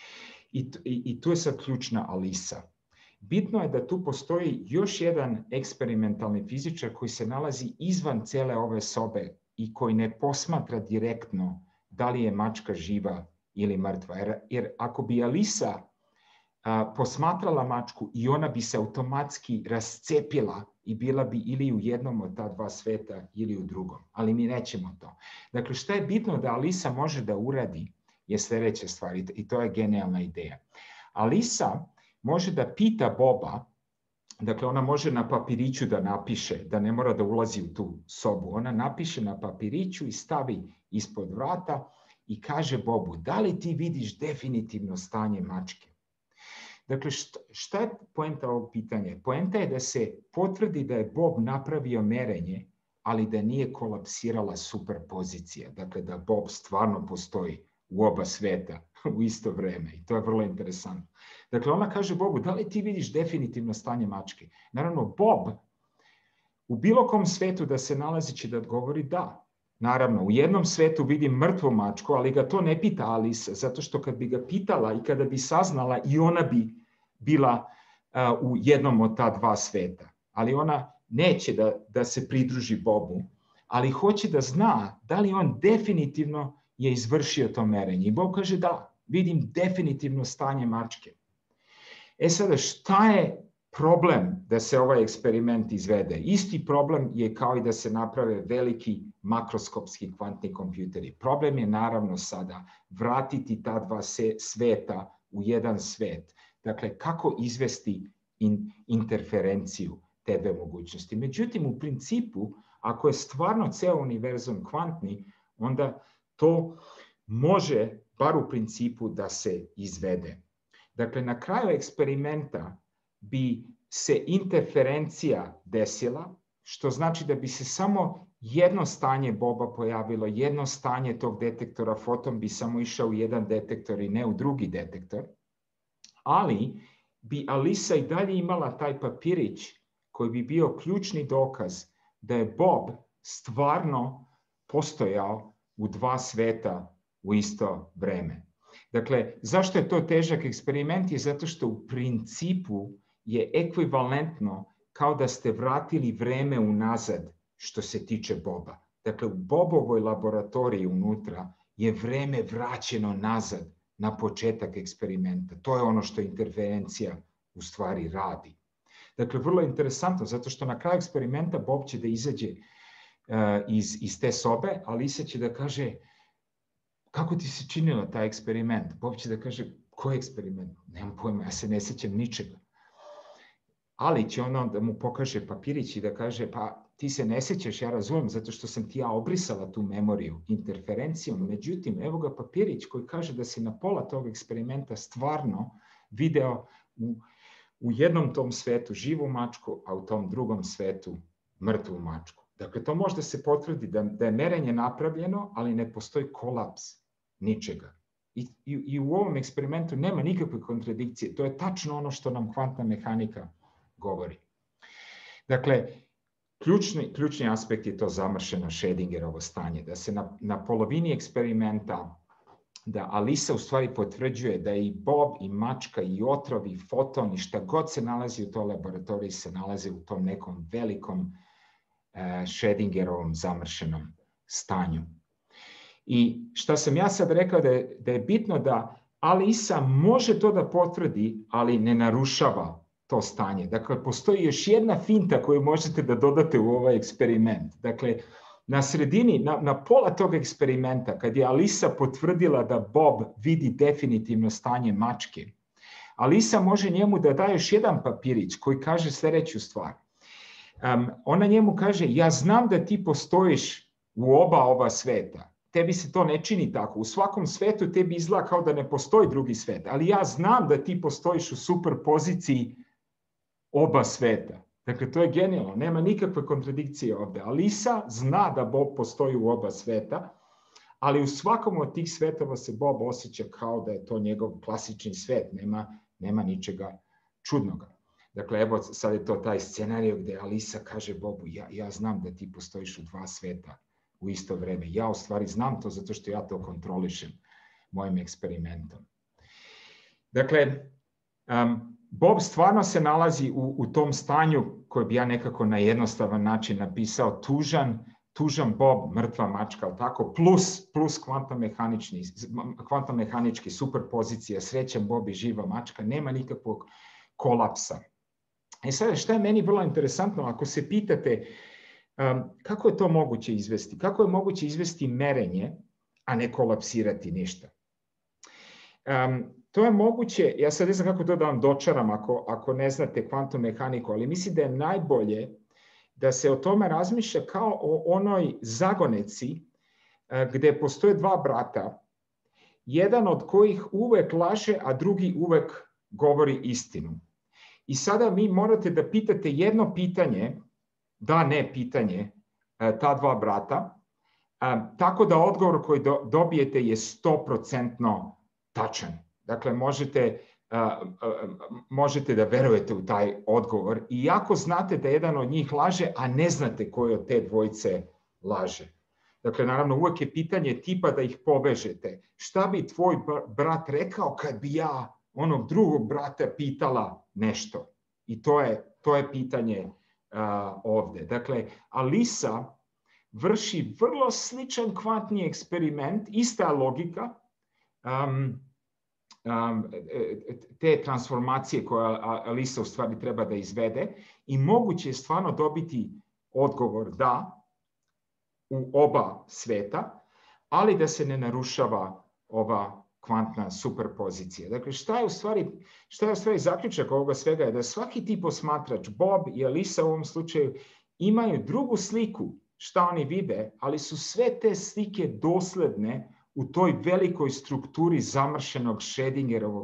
I tu je sad ključna Alisa. Bitno je da tu postoji još jedan eksperimentalni fizičar koji se nalazi izvan cele ove sobe i koji ne posmatra direktno da li je mačka živa ili mrtva. Jer ako bi Alisa posmatrala mačku i ona bi se automatski rascepila i bila bi ili u jednom od ta dva sveta ili u drugom. Ali mi nećemo to. Dakle, šta je bitno da Alisa može da uradi je sledeća stvar i to je genijalna ideja. Alisa može da pita Boba, dakle ona može na papiriću da napiše, da ne mora da ulazi u tu sobu. Ona napiše na papiriću i stavi ispod vrata i kaže Bobu, da li ti vidiš definitivno stanje mačke? Dakle, šta je poenta ovog pitanja? Poenta je da se potvrdi da je Bob napravio merenje, ali da nije kolapsirala superpozicija. Dakle, da Bob stvarno postoji u oba sveta u isto vreme. I to je vrlo interesantno. Dakle, ona kaže Bobu, da li ti vidiš definitivno stanje mačke? Naravno, Bob u bilo kom svetu da se nalazi će da odgovori da. Naravno, u jednom svetu vidim mrtvu mačku, ali ga to ne pita Alisa, zato što kad bi ga pitala i kada bi saznala i ona bi bila u jednom od ta dva sveta. Ali ona neće da se pridruži Bobu, ali hoće da zna da li on definitivno je izvršio to merenje. I Bob kaže da, vidim definitivno stanje mačke. Sada, šta je problem da se ovaj eksperiment izvede? Isti problem je kao i da se naprave veliki makroskopski kvantni kompjuteri. Problem je naravno sada vratiti ta dva sveta u jedan svet. Dakle, kako izvesti interferenciju te dve mogućnosti. Međutim, u principu, ako je stvarno ceo univerzum kvantni, onda to može, bar u principu, da se izvede. Dakle, na kraju eksperimenta bi se interferencija desila, što znači da bi se samo jedno stanje Boba pojavilo, jedno stanje tog detektora, foton bi samo išao u jedan detektor i ne u drugi detektor, ali bi Alisa i dalje imala taj papirić koji bi bio ključni dokaz da je Bob stvarno postojao u dva sveta u isto vreme. Dakle, zašto je to težak eksperiment? Je zato što u principu je ekvivalentno kao da ste vratili vreme unazad što se tiče Boba. Dakle, u Bobovoj laboratoriji unutra je vreme vraćeno nazad na početak eksperimenta. To je ono što interferencija u stvari radi. Dakle, vrlo interesantno, zato što na kraju eksperimenta Bob će da izađe iz te sobe, a Alisa će da kaže: kako ti se činilo taj eksperiment? Bob će da kaže: koji eksperiment? Nemam pojma, ja se ne sjećam ničega. Ali će ona da mu pokaže papirić i da kaže: pa ti se ne sjećaš, ja razumem, zato što sam ti ja obrisala tu memoriju interferencijom. Međutim, evo ga papirić koji kaže da si na pola tog eksperimenta stvarno video u jednom tom svetu živu mačku, a u tom drugom svetu mrtvu mačku. Dakle, to može da se potvrdi da je merenje napravljeno, ali ne postoji kolaps ničega. I u ovom eksperimentu nema nikakve kontradikcije. To je tačno ono što nam kvantna mehanika govori. Dakle, ključni aspekt je to zamršeno Schrödingerovo stanje, da se na polovini eksperimenta, da Alisa u stvari potvrđuje da i Bob, i mačka, i otrov, i foton, i šta god se nalazi u toj laboratoriji, se nalazi u tom nekom velikom Schrödingerovom zamršenom stanju. I šta sam ja sad rekao da je bitno da Alisa može to da potvrdi, ali ne narušava to stanje. Dakle, postoji još jedna finta koju možete da dodate u ovaj eksperiment. Dakle, na sredini, na pola tog eksperimenta, kad je Alisa potvrdila da Bob vidi definitivno stanje mačke, Alisa može njemu da daje još jedan papirić koji kaže sljedeću stvar. Ona njemu kaže: ja znam da ti postojiš u oba ova sveta. Tebi se to ne čini tako. U svakom svetu tebi izgleda kao da ne postoji drugi svet. Ali ja znam da ti postojiš u superpoziciji oba sveta. Dakle, to je genijalno. Nema nikakve kontradikcije ovdje. Alisa zna da Bob postoji u oba sveta, ali u svakom od tih svetova se Bob osjeća kao da je to njegov klasični svet. Nema ničega čudnoga. Dakle, evo sad je to taj scenarij gdje Alisa kaže Bobu: ja znam da ti postojiš u dva sveta u isto vreme. Ja u stvari znam to zato što ja to kontrolišem mojim eksperimentom. Dakle, Bob stvarno se nalazi u tom stanju koje bi ja nekako na jednostavan način napisao: tužan Bob, mrtva mačka, ali tako, plus kvantno-mehanički superpozicija, srećan Bob i živa mačka, nema nikakvog kolapsa. I sada, šta je meni vrlo interesantno, ako se pitate kako je to moguće izvesti? Kako je moguće izvesti merenje, a ne kolapsirati ništa? To je moguće, ja sad ne znam kako to da vam dočaram ako ne znate kvantnu mehaniku, ali mislim da je najbolje da se o tome razmišlja kao o onoj zagoneci gdje postoje dva brata, jedan od kojih uvek laže, a drugi uvek govori istinu. I sada vi morate da pitate jedno pitanje, da ne pitanje, ta dva brata, tako da odgovor koji dobijete je 100% tačan. Dakle, možete da verujete u taj odgovor, iako znate da jedan od njih laže, a ne znate koji od te dvojice laže. Dakle, naravno, uvek je pitanje tipa da ih povežete. Šta bi tvoj brat rekao kad bi ja onog drugog brata pitala nešto? I to je pitanje ovdje. Dakle, Alisa vrši vrlo sličan kvantni eksperiment, ista logika, te transformacije koje Alisa u stvari treba da izvede, i moguće je stvarno dobiti odgovor da u oba sveta, ali da se ne narušava ova kvantna superpozicija. Dakle, šta je u stvari zaključak ovoga svega je da svaki ti posmatrač, Bob i Alisa u ovom slučaju, imaju drugu sliku šta oni vide, ali su sve te slike dosledne u toj velikoj strukturi zamršenog Schrödingerovog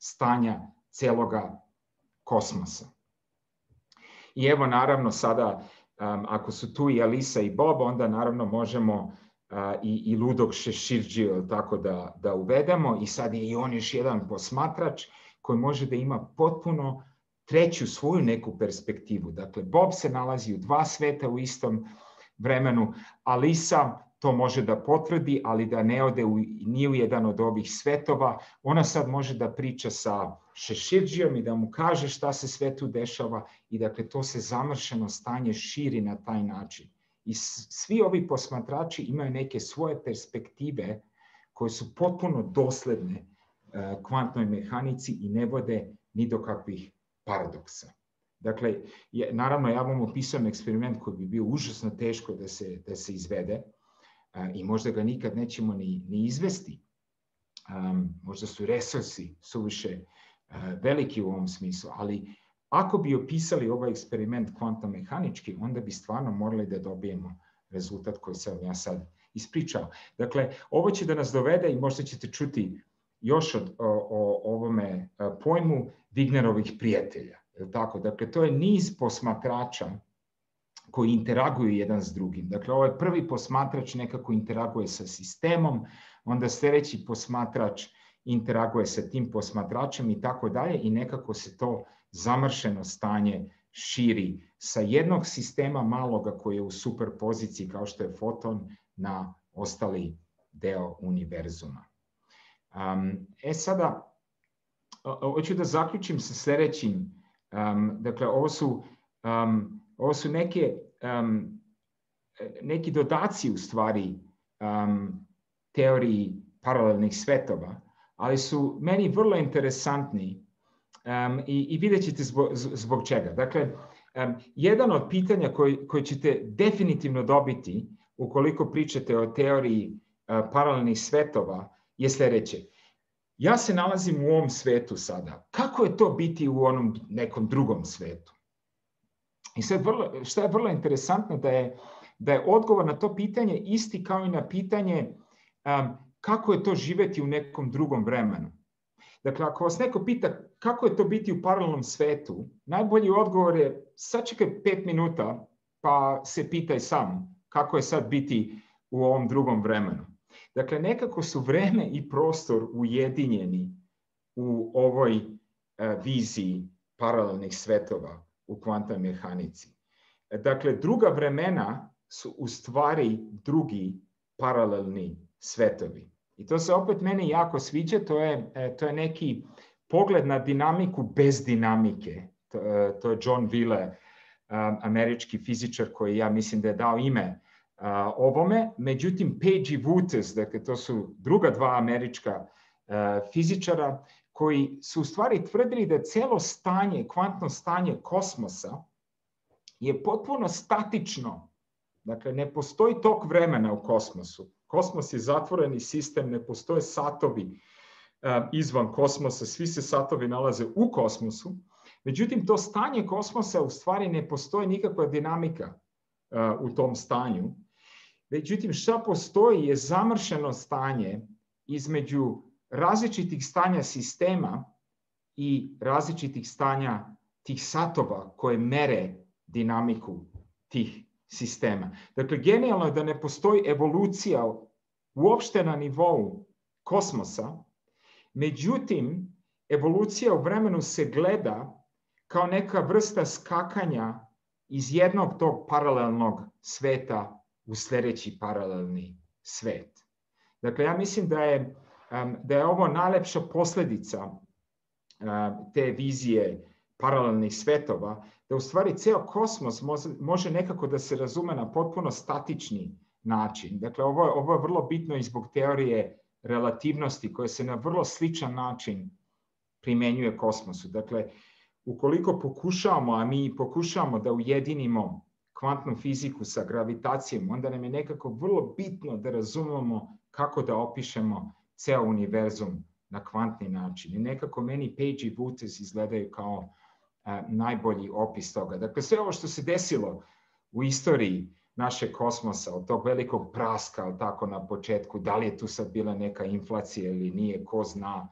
stanja celoga kosmosa. I evo naravno sada, ako su tu i Alisa i Bob, onda naravno možemo i ludog šeširđiju tako da uvedemo. I sad je i on još jedan posmatrač koji može da ima potpuno treću svoju neku perspektivu. Dakle, Bob se nalazi u dva sveta u istom vremenu. Alisa to može da potvrdi, ali da ne ode ni u jedan od ovih svetova. Ona sad može da priča sa šeširđijom i da mu kaže šta se sve tu dešava i dakle to se zamršeno stanje širi na taj način. I svi ovi posmatrači imaju neke svoje perspektive koje su potpuno dosledne kvantnoj mehanici i ne vode ni do kakvih paradoksa. Dakle, naravno ja vam opisujem eksperiment koji bi bio užasno teško da se izvede i možda ga nikad nećemo ni izvesti. Možda su resursi suviše veliki u ovom smislu, ali ako bi opisali ovaj eksperiment kvantno-mehanički, onda bi stvarno morali da dobijemo rezultat koji sam ja sad ispričao. Dakle, ovo će da nas dovede i možda ćete čuti još o ovome pojmu Wignerovih prijatelja. Tako? Dakle, to je niz posmatrača koji interaguju jedan s drugim. Dakle, ovaj prvi posmatrač nekako interaguje sa sistemom, onda sljedeći posmatrač interaguje sa tim posmatračem i tako dalje i nekako se to zamršeno stanje širi sa jednog sistema maloga koji je u superpoziciji kao što je foton na ostali deo univerzuma. Sada, hoću da zaključim sa sljedećim. Dakle, ovo su neki dodaci u stvari teoriji paralelnih svetova, ali su meni vrlo interesantni i vidjet ćete zbog čega. Dakle, jedan od pitanja koje ćete definitivno dobiti ukoliko pričate o teoriji paralelnih svetova je sljedeće. Ja se nalazim u ovom svetu sada. Kako je to biti u onom nekom drugom svetu? I sad što je vrlo interesantno da je odgovor na to pitanje isti kao i na pitanje kako je to živjeti u nekom drugom vremenu. Dakle, ako vas neko pita kako je to biti u paralelnom svetu, najbolji odgovor je sačekaj 5 minuta pa se pitaj sam kako je sad biti u ovom drugom vremenu. Dakle, nekako su vreme i prostor ujedinjeni u ovoj viziji paralelnih svetova u kvantnoj mehanici. Dakle, druga vremena su u stvari drugi paralelni svetovi. I to se opet meni jako sviđa, to je neki pogled na dinamiku bez dinamike. To je John Wheeler, američki fizičar koji ja mislim da je dao ime ovome. Međutim, Page i Wootes, dakle to su druga dva američka fizičara koji su u stvari tvrdili da celo stanje, kvantno stanje kosmosa je potpuno statično. Dakle, ne postoji tok vremena u kosmosu. Kosmos je zatvoreni sistem, ne postoje satovi izvan kosmosa, svi se satovi nalaze u kosmosu. Međutim, to stanje kosmosa u stvari ne postoji nikakva dinamika u tom stanju. Međutim, šta postoji je zamršeno stanje između različitih stanja sistema i različitih stanja tih satova koje mere dinamiku tih sistema. Dakle, genijalno je da ne postoji evolucija uopšte na nivou kosmosa, međutim, evolucija u vremenu se gleda kao neka vrsta skakanja iz jednog tog paralelnog sveta u sljedeći paralelni svet. Dakle, ja mislim da je ovo najlepša posljedica te vizije paralelnih svetova, da u stvari ceo kosmos može nekako da se razume na potpuno statični način. Dakle, ovo je vrlo bitno i zbog teorije relativnosti koja se na vrlo sličan način primenjuje kosmosu. Dakle, ukoliko pokušamo, a mi pokušamo da ujedinimo kvantnu fiziku sa gravitacijom, onda nam je nekako vrlo bitno da razumemo kako da opišemo ceo univerzum na kvantni način. I nekako meni Page i Wootes izgledaju kao najbolji opis toga. Dakle, sve ovo što se desilo u istoriji našeg kosmosa, od tog velikog praska, tako na početku, da li je tu sad bila neka inflacija ili nije, ko zna,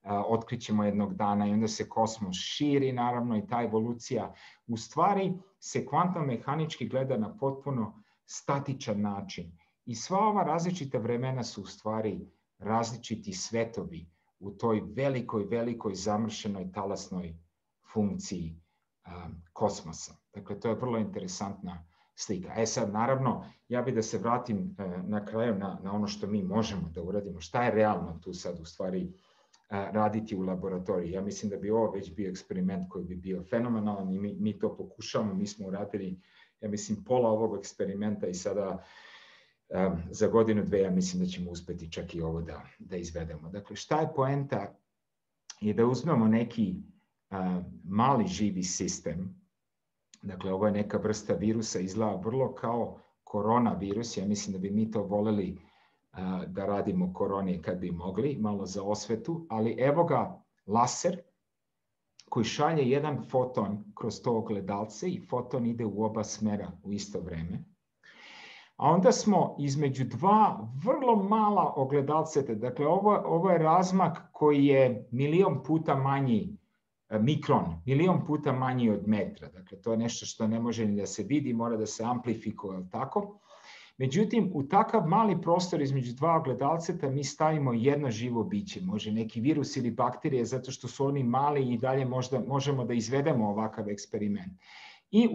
otkrićemo jednog dana i onda se kosmos širi, naravno, i ta evolucija. U stvari se kvantno mehanički gleda na potpuno statičan način. I sva ova različita vremena su u stvari različiti svetovi u toj velikoj zamršenoj talasnoj funkciji kosmosa. Dakle, to je vrlo interesantna slika. Sad, naravno, ja bih da se vratim na kraju na ono što mi možemo da uradimo. Šta je realno tu sad u stvari raditi u laboratoriji? Ja mislim da bi ovo već bio eksperiment koji bi bio fenomenalan i mi to pokušavamo. Mi smo uradili, ja mislim, pola ovog eksperimenta i sada za godinu, dve, ja mislim da ćemo uspeti čak i ovo da izvedemo. Dakle, šta je poenta? Je da uzmemo neki mali živi sistem. Dakle, ovo je neka vrsta virusa, izgleda vrlo kao koronavirus. Ja mislim da bi mi to voleli da radimo koroni kad bi mogli, malo za osvetu, ali evo ga laser koji šalje jedan foton kroz to ogledalce i foton ide u oba smera u isto vreme. A onda smo između dva vrlo mala ogledalca, dakle ovo je razmak koji je 1.000.000 puta manji, mikron, 1.000.000 puta manji od metra. Dakle, to je nešto što ne može ni da se vidi, mora da se amplifikuje, tako? Međutim, u takav mali prostor između dva ogledalceta mi stavimo jedno živo biće, može neki virus ili bakterije, zato što su oni mali i dalje možemo da izvedemo ovakav eksperiment. I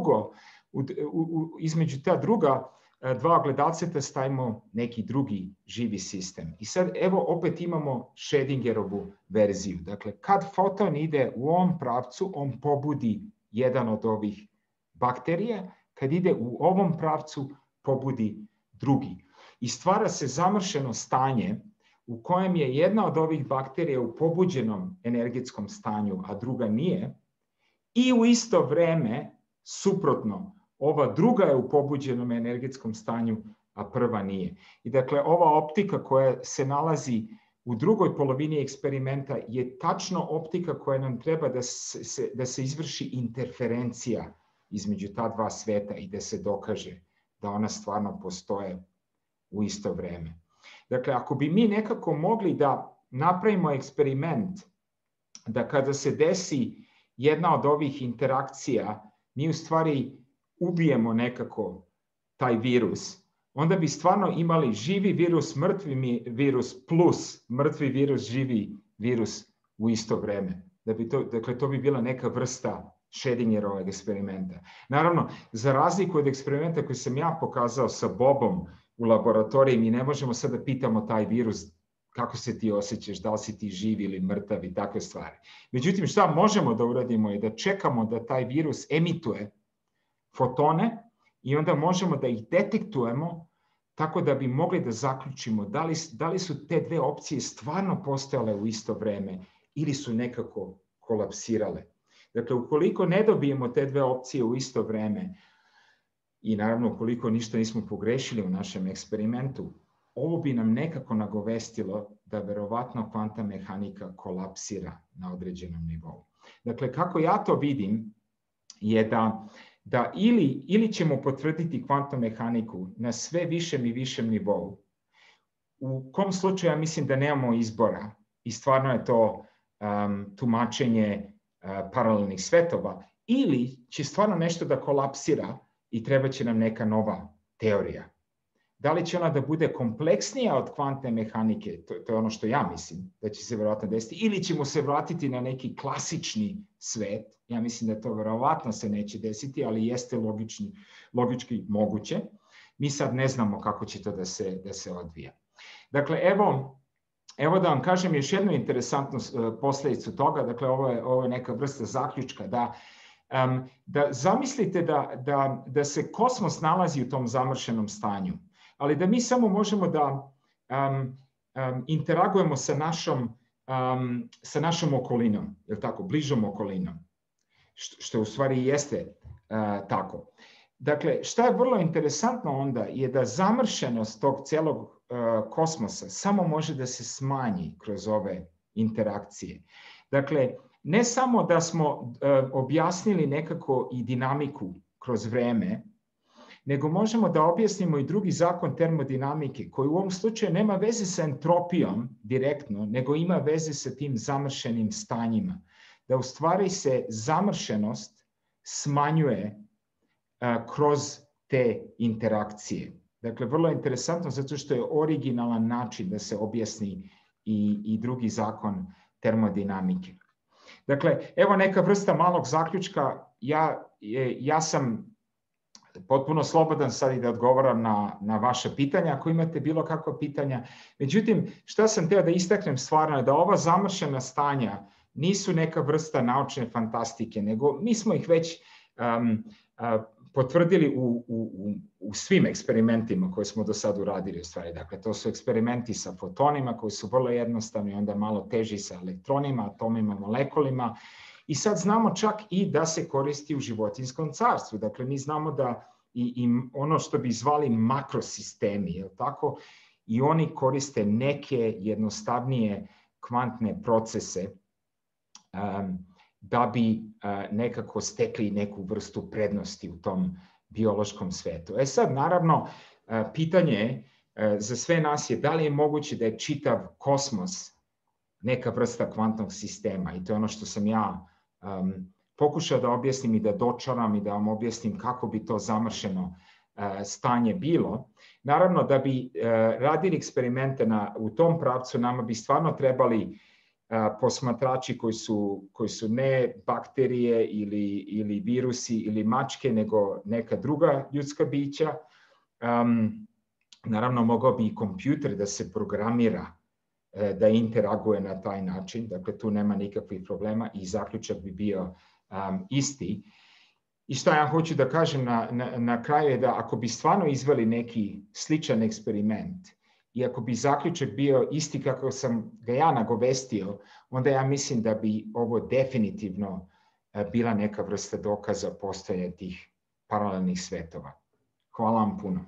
između ta druga dva ogledalceta stavimo neki drugi živi sistem. I sad evo opet imamo Schrödingerovu verziju. Dakle, kad foton ide u ovom pravcu, on pobudi jedan od ovih bakterija, kad ide u ovom pravcu, pobudi drugi. I stvara se zamršeno stanje u kojem je jedna od ovih bakterija u pobuđenom energetskom stanju, a druga nije. I u isto vreme, suprotno, ova druga je u pobuđenom energetskom stanju, a prva nije. I dakle, ova optika koja se nalazi u drugoj polovini eksperimenta je tačno optika koja nam treba da se izvrši interferencija između ta dva sveta i da se dokaže da ona stvarno postoje u isto vreme. Dakle, ako bi mi nekako mogli da napravimo eksperiment da kada se desi jedna od ovih interakcija, mi u stvari ubijemo nekako taj virus, onda bi stvarno imali živi virus, mrtvi virus plus mrtvi virus, živi virus u isto vreme. Dakle, to bi bila neka vrsta Schrödingerovog eksperimenta. Naravno, za razliku od eksperimenta koji sam ja pokazao sa Bobom u laboratoriji, mi ne možemo sad da pitamo taj virus kako se ti osjećaš, da li si ti živ ili mrtav i takve stvari. Međutim, šta možemo da uradimo je da čekamo da taj virus emituje fotone i onda možemo da ih detektujemo tako da bi mogli da zaključimo da li su te dve opcije stvarno postojale u isto vreme ili su nekako kolapsirale. Dakle, ukoliko ne dobijemo te dve opcije u isto vreme i naravno ukoliko ništa nismo pogrešili u našem eksperimentu, ovo bi nam nekako nagovestilo da verovatno kvantna mehanika kolapsira na određenom nivou. Dakle, kako ja to vidim je da ili ćemo potvrditi kvantnu mehaniku na sve višem i višem nivou, u kom slučaju ja mislim da nemamo izbora i stvarno je to tumačenje paralelnih svetova, ili će stvarno nešto da kolapsira i treba će nam neka nova teorija. Da li će ona da bude kompleksnija od kvantne mehanike, to je ono što ja mislim da će se verovatno desiti, ili ćemo se vratiti na neki klasični svet, ja mislim da to verovatno se neće desiti, ali jeste logički moguće. Mi sad ne znamo kako će to da se odvija. Dakle, evo da vam kažem još jednu interesantnu posledicu toga, dakle ovo je neka vrsta zaključka, da zamislite da se kosmos nalazi u tom zamršenom stanju, ali da mi samo možemo da interagujemo sa našom okolinom, je li tako, bližom okolinom, što u stvari jeste tako. Dakle, šta je vrlo interesantno onda je da zamršenost tog celog kosmosa samo može da se smanji kroz ove interakcije. Dakle, ne samo da smo objasnili nekako i dinamiku kroz vreme, nego možemo da objasnimo i drugi zakon termodinamike, koji u ovom slučaju nema veze sa entropijom direktno, nego ima veze sa tim zamršenim stanjima. Da u stvari se zamršenost smanjuje kroz te interakcije. Dakle, vrlo je interesantno zato što je originalan način da se objasni i drugi zakon termodinamike. Dakle, evo neka vrsta malog zaključka. Ja sam potpuno slobodan sad i da odgovaram na vaša pitanja, ako imate bilo kakva pitanja. Međutim, šta sam hteo da istaknem stvarno je da ova zamršena stanja nisu neka vrsta naučne fantastike, nego mi smo ih već potvrdili u svim eksperimentima koje smo do sad uradili u stvari. Dakle, to su eksperimenti sa fotonima koji su vrlo jednostavni, onda malo teži sa elektronima, atomima, molekulima. I sad znamo čak i da se koristi u životinjskom carstvu. Dakle, mi znamo da i ono što bi zvali makrosistemi, je li tako? I oni koriste neke jednostavnije kvantne procese da bi nekako stekli neku vrstu prednosti u tom biološkom svetu. Sad, naravno, pitanje za sve nas je da li je moguće da je čitav kosmos neka vrsta kvantnog sistema i to je ono što sam ja pokušao da objasnim i da dočaram i da vam objasnim kako bi to zamršeno stanje bilo. Naravno, da bi radili eksperimente u tom pravcu, nama bi stvarno trebali posmatrači koji su ne bakterije ili virusi ili mačke, nego neka druga ljudska bića. Naravno, mogao bi i kompjuter da se programira da interaguje na taj način. Dakle, tu nema nikakvih problema i zaključak bi bio isti. I šta ja hoću da kažem na kraju je da ako bi stvarno izveli neki sličan eksperiment i ako bi zaključak bio isti kako sam ga ja nagovestio, onda ja mislim da bi ovo definitivno bila neka vrsta dokaza postojanja tih paralelnih svetova. Hvala vam puno.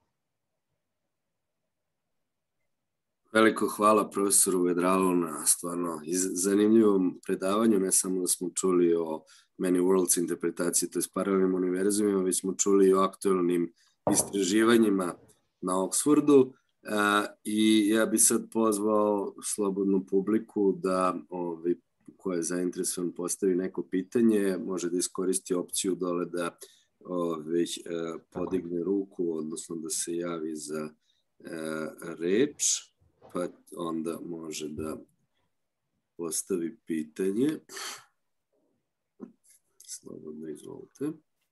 Veliko hvala profesoru Vedralu na stvarno zanimljivom predavanju. Ne samo da smo čuli o Many Worlds interpretaciji, to je paralelnim univerzumima, već smo čuli i o aktualnim istraživanjima na Oxfordu. I ja bi sad pozvao slobodnu publiku da ko je zainteresovan postavi neko pitanje, može da iskoristi opciju dole da podigne ruku, odnosno da se javi za reč, pa onda može da postavi pitanje. Slobodno izvolite.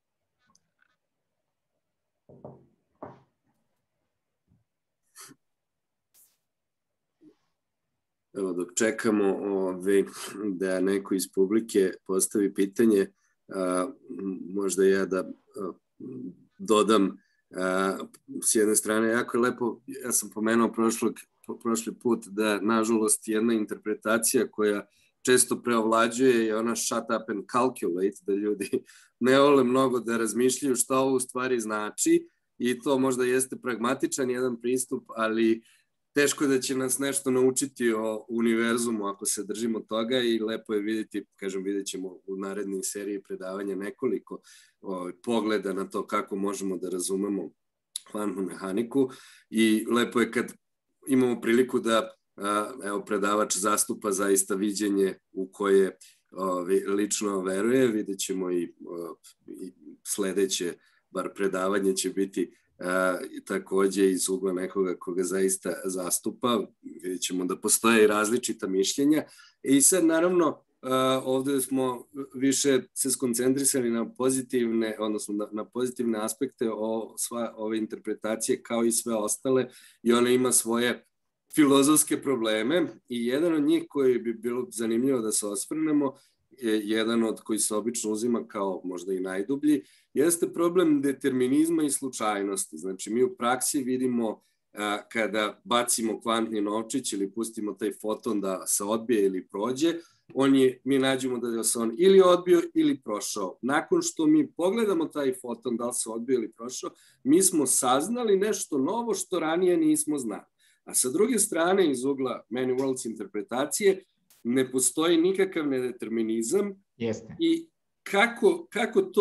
Evo, dok čekamo da neko iz publike postavi pitanje, možda ja da dodam s jedne strane, jako je lepo, ja sam pomenuo prošli put da, nažalost, jedna interpretacija koja često preovlađuje je ona shut up and calculate, da ljudi ne vole mnogo da razmišljaju šta ovo u stvari znači i to možda jeste pragmatičan jedan pristup, ali teško da će nas nešto naučiti o univerzumu ako se držimo toga i lepo je vidjeti, kažem, vidjet ćemo u narednoj seriji predavanja nekoliko pogleda na to kako možemo da razumemo kvantnu mehaniku i lepo je kad imamo priliku da predavač zastupa zaista viđenje u koje lično veruje. Vidjet ćemo i sledeće, bar predavanje će biti takođe iz ugla nekoga koga zaista zastupa. Vidjet ćemo da postoje i različita mišljenja. I sad, naravno, ovde smo više se skoncentrisali na pozitivne, odnosno na pozitivne aspekte ove interpretacije kao i sve ostale i ona ima svoje filozofske probleme i jedan od njih koji bi bilo zanimljivo da se osvrnemo, jedan od koji se obično uzima kao možda i najdublji, jeste problem determinizma i slučajnosti. Znači, mi u praksi vidimo kada bacimo kvantni novčić ili pustimo taj foton da se odbije ili prođe, mi nađemo da se on ili odbio ili prošao. Nakon što mi pogledamo taj foton da li se odbio ili prošao, mi smo saznali nešto novo što ranije nismo znali. A sa druge strane, iz ugla Many Worlds interpretacije, ne postoji nikakav nedeterminizam. Jeste. I kako to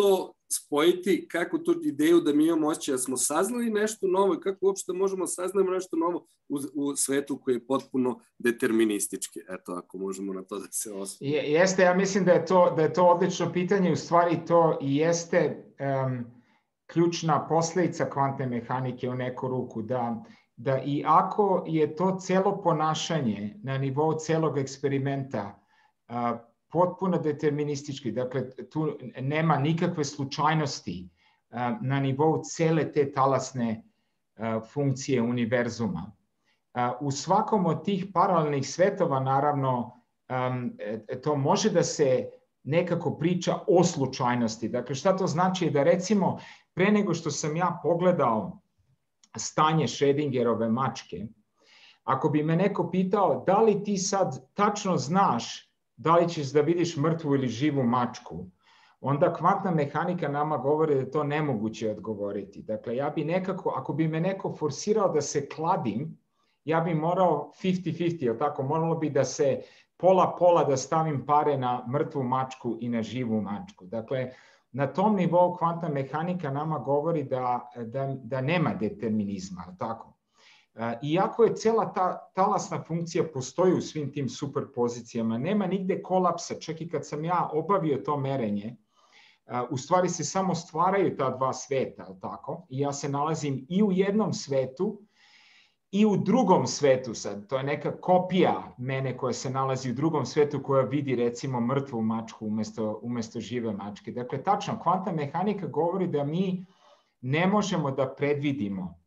spojiti kako tu ideju da mi imamo osjećaj da smo saznali nešto novo i kako uopšte možemo saznamo nešto novo u svetu koji je potpuno deterministički. Eto, ako možemo na to da se osvrnemo. Jeste, ja mislim da je to odlično pitanje. U stvari to i jeste ključna posljedica kvantne mehanike u neku ruku, da i ako je to celo ponašanje na nivou celog eksperimenta potpuno deterministički, dakle tu nema nikakve slučajnosti na nivou cele te talasne funkcije univerzuma. U svakom od tih paralelnih svetova, naravno, to može da se nekako priča o slučajnosti. Dakle, šta to znači? Da recimo, pre nego što sam ja pogledao stanje Schrödingerove mačke, ako bi me neko pitao da li ti sad tačno znaš da li ćeš da vidiš mrtvu ili živu mačku, onda kvantna mehanika nama govori da je to nemoguće odgovoriti. Dakle, ja bi nekako, ako bi me neko forsirao da se kladim, ja bi morao 50-50, jel tako? Moralo bi da se pola da stavim pare na mrtvu mačku i na živu mačku. Dakle, na tom nivou kvantna mehanika nama govori da nema determinizma, jel tako? Iako je cela ta talasna funkcija postoji u svim tim superpozicijama, nema nigde kolapsa, čak i kad sam ja obavio to merenje, u stvari se samo stvaraju ta dva sveta, tako? I ja se nalazim i u jednom svetu i u drugom svetu sad. To je neka kopija mene koja se nalazi u drugom svetu koja vidi recimo mrtvu mačku umesto žive mačke. Dakle, tačno, kvantna mehanika govori da mi ne možemo da predvidimo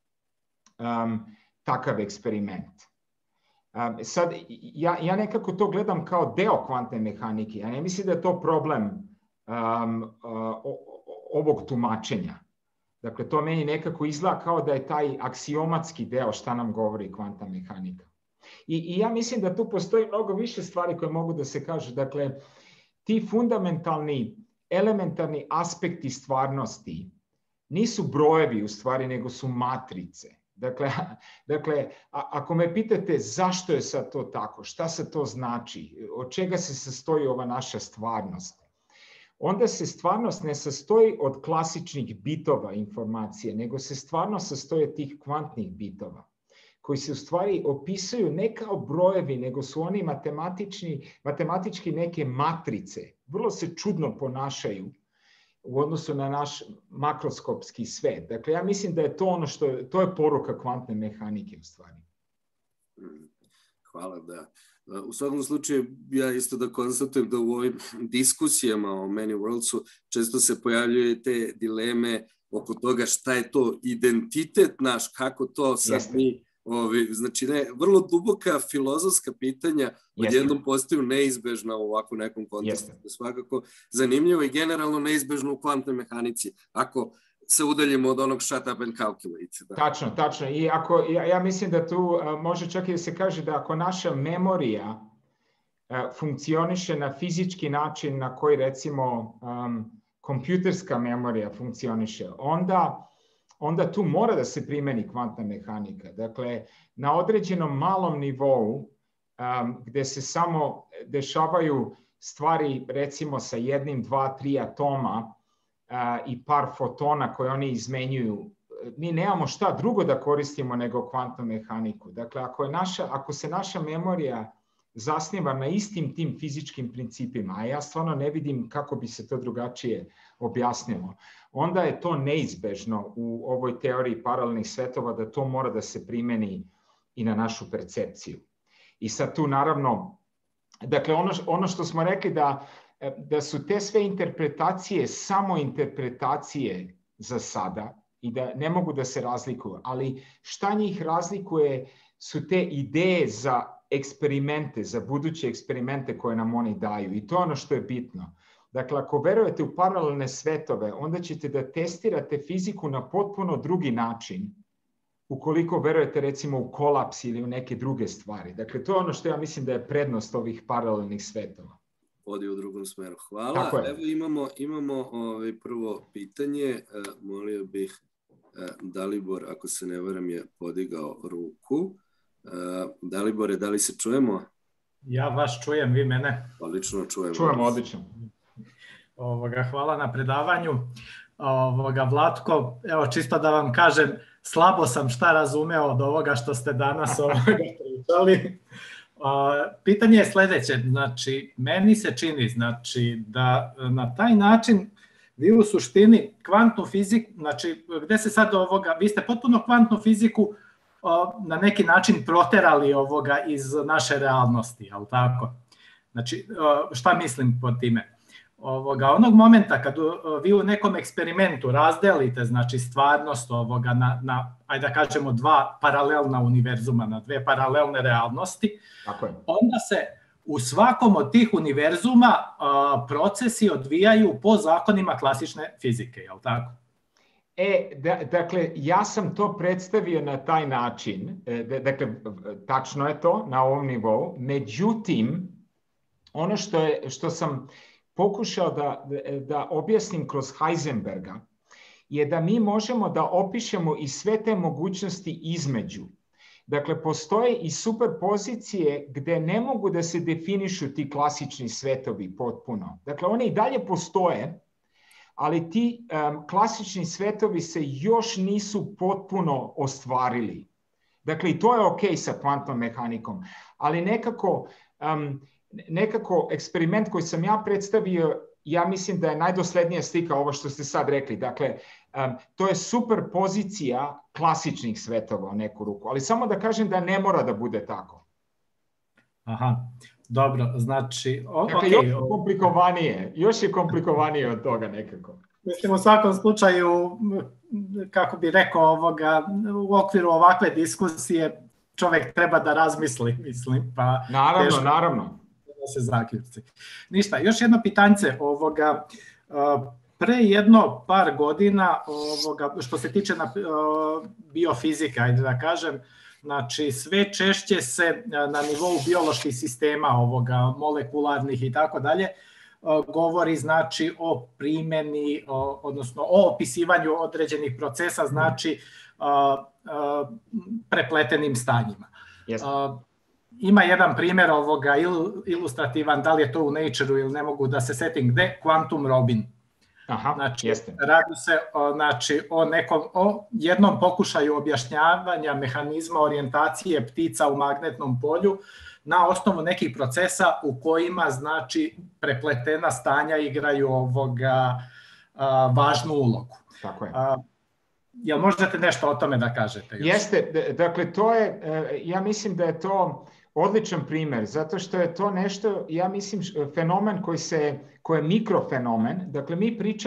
takav eksperiment. Sad, ja nekako to gledam kao deo kvantne mehanike. Ja ne mislim da je to problem ovog tumačenja. Dakle, to meni nekako izgleda kao da je taj aksiomatski deo šta nam govori kvantna mehanika. I ja mislim da tu postoji mnogo više stvari koje mogu da se kažu. Dakle, ti fundamentalni, elementarni aspekti stvarnosti nisu brojevi u stvari, nego su matrice. Dakle, ako me pitate zašto je sad to tako, šta se to znači, od čega se sastoji ova naša stvarnost, onda se stvarnost ne sastoji od klasičnih bitova informacije, nego se stvarno sastoji od tih kvantnih bitova, koji se u stvari opisuju ne kao brojevi, nego su oni matematički neke matrice. Vrlo se čudno ponašaju u odnosu na naš makroskopski svet. Dakle, ja mislim da je to to je poruka kvantne mehanike u stvari. Hvala, da. U svakom slučaju, ja isto da konstatujem da u ovim diskusijama o Many Worldsu često se pojavljaju te dileme oko toga šta je to identitet naš, kako to sad mi, znači vrlo duboka filozofska pitanja odjednom postaju neizbežna u ovako nekom kontekstu. Svakako zanimljivo i generalno neizbežno u kvantnoj mehanici, ako se udaljimo od onog shut up and calculate. Da. Tačno. I ja mislim da tu može čak i da se kaže da ako naša memorija funkcioniše na fizički način na koji recimo kompjuterska memorija funkcioniše, onda tu mora da se primeni kvantna mehanika. Dakle, na određenom malom nivou gde se samo dešavaju stvari recimo sa 1, 2, 3 atoma i par fotona koje oni izmenjuju, mi nemamo šta drugo da koristimo nego kvantnu mehaniku. Dakle, ako se naša memorija zasniva na istim tim fizičkim principima, a ja stvarno ne vidim kako bi se to drugačije objasnilo, onda je to neizbežno u ovoj teoriji paralelnih svetova da to mora da se primeni i na našu percepciju. I sad tu naravno, dakle ono što smo rekli da su te sve interpretacije samo interpretacije za sada i da ne mogu da se razlikuju, ali šta njih razlikuje su te ideje za eksperimente, za buduće eksperimente koje nam oni daju i to je ono što je bitno. Dakle, ako verujete u paralelne svetove, onda ćete da testirate fiziku na potpuno drugi način ukoliko verujete recimo u kolaps ili u neke druge stvari. Dakle, to je ono što ja mislim da je prednost ovih paralelnih svetova. Odi u drugom smeru. Hvala. Evo imamo prvo pitanje. Molio bih Dalibor, ako se ne varam, je podigao ruku. Dalibore, da li se čujemo? Ja vas čujem, vi mene? Odlično čujemo. Čujemo, odlično. Hvala na predavanju. Vlatko, evo čisto da vam kažem, slabo sam šta razumeo od ovoga što ste danas pričali. Pitanje je sljedeće, znači meni se čini da na taj način vi u suštini kvantnu fiziku, znači gde se sad vi ste potpuno kvantnu fiziku na neki način proterali iz naše realnosti, jel tako? Znači, šta mislim pod time? Onog momenta kad vi u nekom eksperimentu razdelite, znači, stvarnost na, ajde da kažemo, dva paralelna univerzuma, na dve paralelne realnosti, onda se u svakom od tih univerzuma procesi odvijaju po zakonima klasične fizike, je li tako? Dakle, ja sam to predstavio na taj način, dakle, tačno je to na ovom nivou, međutim, ono što sam pokušao da objasnim kroz Heisenberga je da mi možemo da opišemo i sve te mogućnosti između. Dakle, postoje i superpozicije gde ne mogu da se definišu ti klasični svetovi potpuno. Dakle, one i dalje postoje, ali ti klasični svetovi se još nisu potpuno ostvarili. Dakle, i to je okej sa kvantnom mehanikom, ali nekako eksperiment koji sam ja predstavio, ja mislim da je najdoslednija slika ovo što ste sad rekli. Dakle, to je superpozicija klasičnih svetova u neku ruku, ali samo da kažem da ne mora da bude tako. Aha, dobro, znači... Dakle, još je komplikovanije od toga nekako. Mislim, u svakom slučaju, kako bi rekao, u okviru ovakve diskusije čovjek treba da razmisli, mislim, pa... Naravno. Se zaključci. Ništa, još jedno pitanje pre jedno par godina što se tiče biofizike, ajde da kažem, znači sve češće se na nivou bioloških sistema molekularnih i tako dalje govori znači o primjeni, odnosno o opisivanju određenih procesa, znači prepletenim stanjima. Ima jedan primjer ilustrativan, da li je to u Nature-u ili ne mogu da se setim gde, Quantum Robin. Znači, radi se o jednom pokušaju objašnjavanja mehanizma orijentacije ptica u magnetnom polju na osnovu nekih procesa u kojima, znači, prepletena stanja igraju važnu ulogu. Tako je. Jel možete nešto o tome da kažete? Jeste, dakle, ja mislim da je to odličan primjer, zato što je to nešto, ja mislim, fenomen koji je mikrofenomen. Dakle,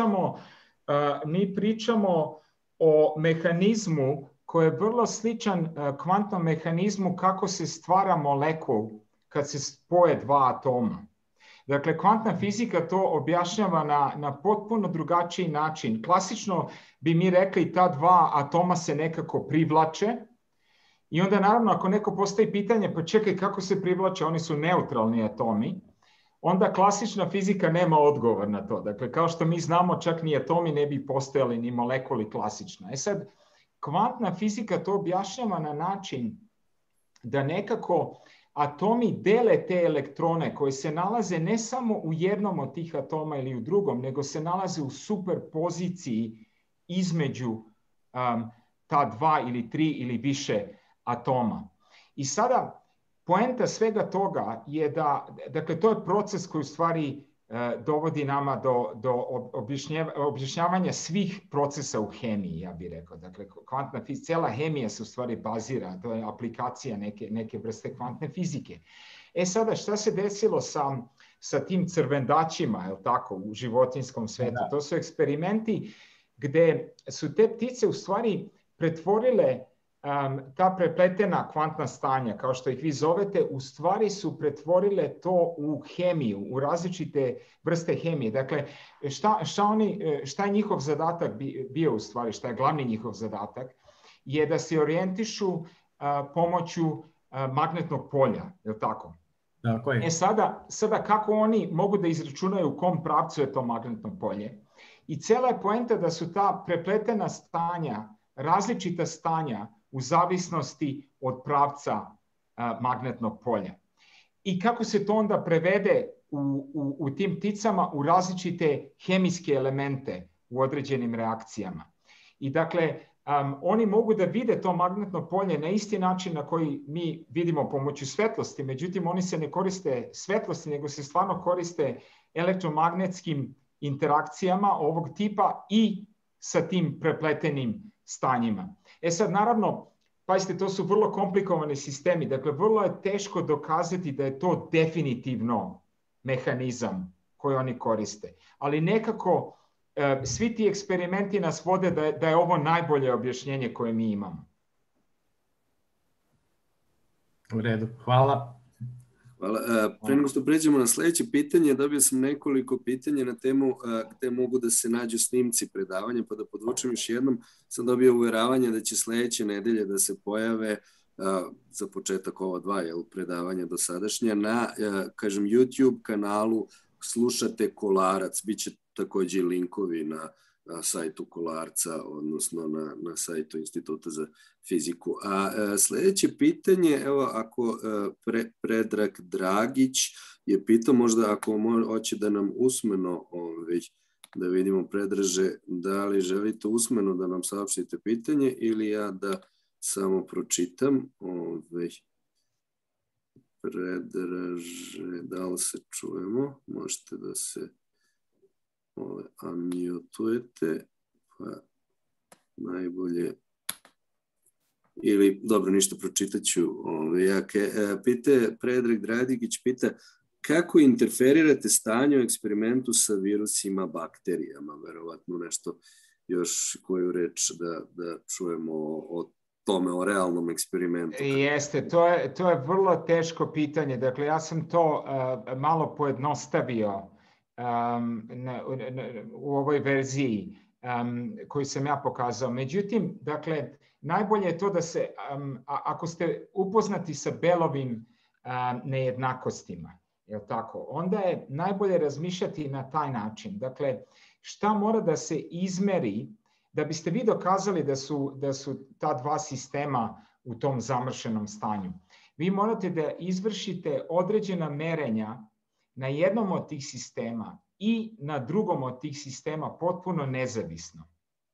mi pričamo o mehanizmu koji je vrlo sličan kvantnom mehanizmu kako se stvara molekul kad se spoje dva atoma. Dakle, kvantna fizika to objašnjava na potpuno drugačiji način. Klasično bi mi rekli ta dva atoma se nekako privlače i onda naravno ako neko postavi pitanje pa čekaj kako se privlače, oni su neutralni atomi, onda klasična fizika nema odgovor na to. Dakle, kao što mi znamo, čak ni atomi ne bi postojali, ni molekuli klasična. Sad, kvantna fizika to objašnjava na način da nekako atomi dele te elektrone koji se nalaze ne samo u jednom od tih atoma ili u drugom, nego se nalaze u superpoziciji između ta dva ili tri ili više atoma. I sada poenta svega toga je da, dakle, to je proces koji u stvari dovodi nama do objašnjavanja svih procesa u hemiji, ja bih rekao. Dakle, kvantna fizika, cijela hemija se u stvari bazira, to je aplikacija neke vrste kvantne fizike. Sada, šta se desilo sa tim crvendačima, je li tako, u životinjskom svetu? Da. To su eksperimenti gde su te ptice u stvari pretvorile ta prepletena kvantna stanja, kao što ih vi zovete, u stvari su pretvorile to u hemiju, u različite vrste hemije. Dakle, šta je njihov zadatak bio u stvari, šta je glavni njihov zadatak, je da se orijentišu pomoću magnetnog polja, je li tako? Tako je. Sada kako oni mogu da izračunaju u kom pravcu je to magnetno polje? I cijela je poenta da su ta prepletena stanja, različita stanja, u zavisnosti od pravca magnetnog polja. I kako se to onda prevede u tim pticama u različite hemijske elemente u određenim reakcijama. I dakle, oni mogu da vide to magnetno polje na isti način na koji mi vidimo pomoću svetlosti, međutim oni se ne koriste svetlosti, nego se stvarno koriste elektromagnetskim interakcijama ovog tipa i sa tim prepletenim stanjima. Sad, naravno, pazite, to su vrlo komplikovani sistemi, dakle, vrlo je teško dokazati da je to definitivno mehanizam koji oni koriste. Ali nekako svi ti eksperimenti nas vode da je ovo najbolje objašnjenje koje mi imamo. U redu, hvala. Hvala. Pre nego što pređemo na sledeće pitanje, dobio sam nekoliko pitanja na temu gde mogu da se nađu snimci predavanja, pa da podvučem još jednom. Sam dobio uveravanje da će sledeće nedelje da se pojave za početak ova 2 predavanja dosadašnja na, kažem, YouTube kanalu Slušate Kolarac. Biće takođe linkovi na sajtu Kolarca, odnosno na sajtu Instituta za fiziku. A sledeće pitanje, evo, ako Predrag Dragić je pitao, možda ako hoće da nam usmeno, da vidimo, Predraže, da li želite usmeno da nam saopštite pitanje ili ja da samo pročitam. Predraže, da li se čujemo? Možete da se unmutujete, pa najbolje, ili dobro, ništa, pročitat ću. Predrag Dradigić pita kako interferirate stanje u eksperimentu sa virusima, bakterijama, verovatno nešto još koju reč da čujemo o tome, o realnom eksperimentu. Jeste, to je vrlo teško pitanje. Dakle, ja sam to malo pojednostavio u ovoj verziji koju sam ja pokazao. Međutim, dakle, najbolje je to da se, ako ste upoznati sa Bellovim nejednakostima, je li tako, onda je najbolje razmišljati na taj način. Dakle, šta mora da se izmeri da biste vi dokazali da su ta dva sistema u tom zamršenom stanju? Vi morate da izvršite određena merenja na jednom od tih sistema i na drugom od tih sistema potpuno nezavisno.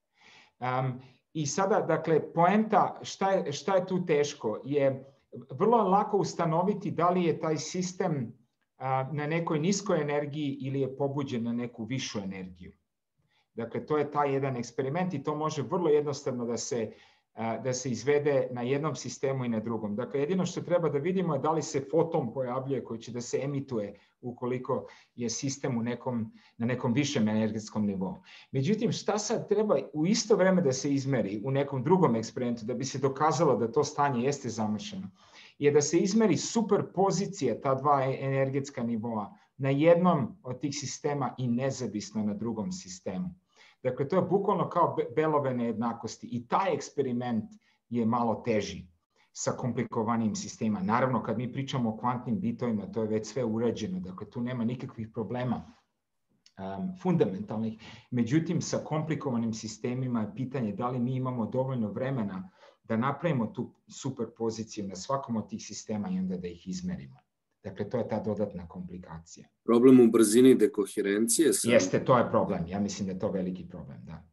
I sada, dakle, poenta, šta je tu teško, je vrlo lako ustanoviti da li je taj sistem na nekoj niskoj energiji ili je pobuđen na neku višu energiju. Dakle, to je taj jedan eksperiment i to može vrlo jednostavno da se izvede na jednom sistemu i na drugom. Dakle, jedino što treba da vidimo je da li se foton pojavljuje koji će da se emituje ukoliko je sistem na nekom višem energetskom nivou. Međutim, šta sad treba u isto vreme da se izmeri u nekom drugom eksperimentu da bi se dokazalo da to stanje jeste zamršeno, je da se izmeri superpozicija ta dva energetska nivoa na jednom od tih sistema i nezavisno na drugom sistemu. Dakle, to je bukvalno kao Bellove nejednakosti i taj eksperiment je malo teži sa komplikovanim sistemima. Naravno, kad mi pričamo o kvantnim bitovima, to je već sve urađeno, dakle, tu nema nikakvih problema fundamentalnih. Međutim, sa komplikovanim sistemima je pitanje da li mi imamo dovoljno vremena da napravimo tu superpoziciju na svakom od tih sistema i onda da ih izmerimo. Dakle, to je ta dodatna komplikacija. Problem u brzini dekoherencije? Jeste, to je problem. Ja mislim da je to veliki problem, da.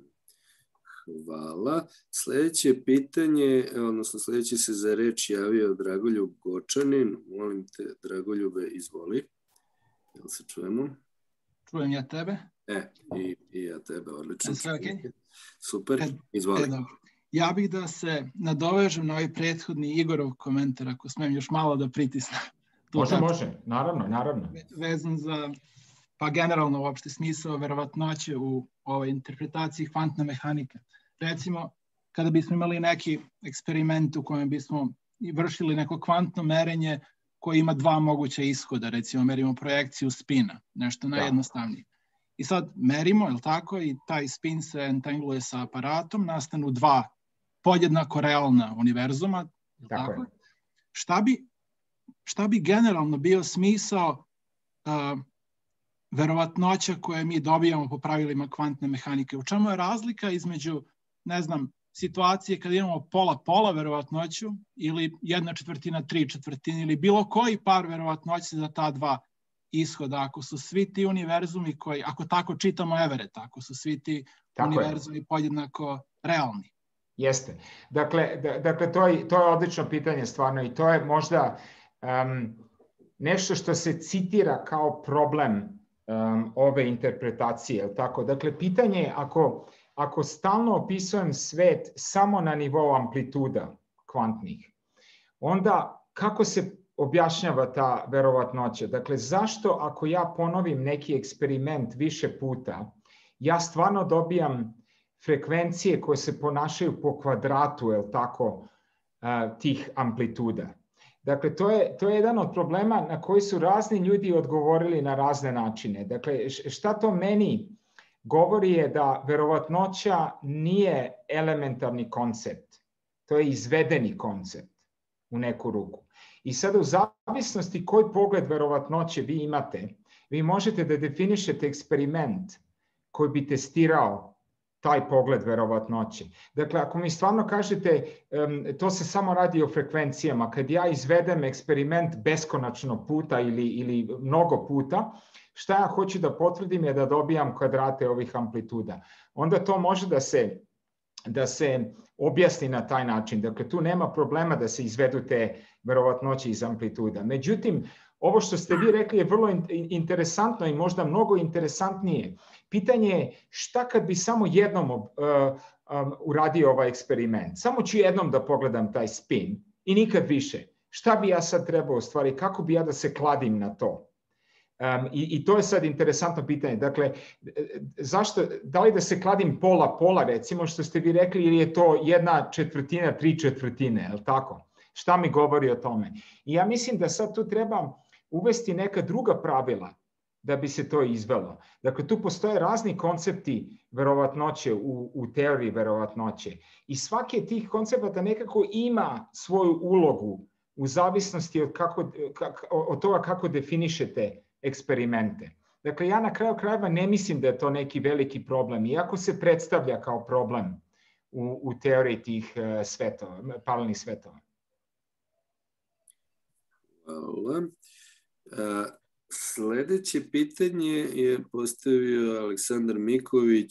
Hvala. Sledeće pitanje, odnosno sledeći se za reč javio Dragoljub Gočanin. Molim te, Dragoljube, izvoli. Jel se čujemo? Čujem ja tebe. I ja tebe, odlično. Sve okej? Super, izvoli. Ja bih da se nadovežem na ovaj prethodni Igorov komentar, ako smem još malo da pritisnem. Može, naravno. Vezan za, pa generalno uopšte smisao verovatnoće u ovoj interpretaciji kvantne mehanike. Recimo, kada bismo imali neki eksperiment u kojem bismo vršili neko kvantno merenje koje ima dva moguća ishoda, recimo merimo projekciju spina, nešto najjednostavnije. I sad merimo, je li tako, i taj spin se entangluje sa aparatom, nastanu dva podjednako realna univerzuma, je li tako? Šta bi generalno bio smisao verovatnoća koje mi dobijamo po pravilima kvantne mehanike? U čemu je razlika između, ne znam, situacije kada imamo pola verovatnoću ili 1/4, 3/4 ili bilo koji par verovatnoća za ta dva ishoda, ako su svi ti univerzumi koji, ako tako čitamo Everett, ako su svi ti univerzumi podjednako realni. Jeste. Dakle, to je odlično pitanje stvarno i to je možda nešto što se citira kao problem ove interpretacije. Tako? Dakle, pitanje je ako stalno opisujem svet samo na nivou amplituda kvantnih, onda kako se objašnjava ta verovatnoća? Dakle, zašto ako ja ponovim neki eksperiment više puta, ja stvarno dobijam frekvencije koje se ponašaju po kvadratu, tih amplituda? Dakle, to je jedan od problema na koji su razni ljudi odgovorili na razne načine. Dakle, šta to meni govori je da verovatnoća nije elementarni koncept. To je izvedeni koncept u neku ruku. I sada u zavisnosti koji pogled verovatnoće vi imate, vi možete da definišete eksperiment koji bi testirao taj pogled verovatnoće. Dakle, ako mi stvarno kažete to se samo radi o frekvencijama, kad ja izvedem eksperiment beskonačno puta ili mnogo puta, šta ja hoću da potvrdim je da dobijam kvadrate ovih amplituda. Onda to može da se objasni na taj način. Dakle, tu nema problema da se izvedu te verovatnoće iz amplituda. Međutim, ovo što ste vi rekli je vrlo interesantno i možda mnogo interesantnije. Pitanje je šta kad bi samo jednom uradio ovaj eksperiment? Samo ću jednom da pogledam taj spin i nikad više. Šta bi ja sad trebao u stvari? Kako bi ja da se kladim na to? I to je sad interesantno pitanje. Dakle, zašto, da li da se kladim pola, recimo što ste vi rekli, ili je to 1/4, 3/4, je li tako? Šta mi govori o tome? I ja mislim da sad tu treba uvesti neka druga pravila da bi se to izvelo. Dakle, tu postoje razni koncepti verovatnoće u teoriji verovatnoće. I svaki od tih koncepata nekako ima svoju ulogu u zavisnosti od toga kako definišete eksperimente. Dakle, ja na kraju krajeva ne mislim da je to neki veliki problem, iako se predstavlja kao problem u teoriji tih svetova, paralelnih svetova. Hvala. Sledeće pitanje je postavio Aleksandar Miković.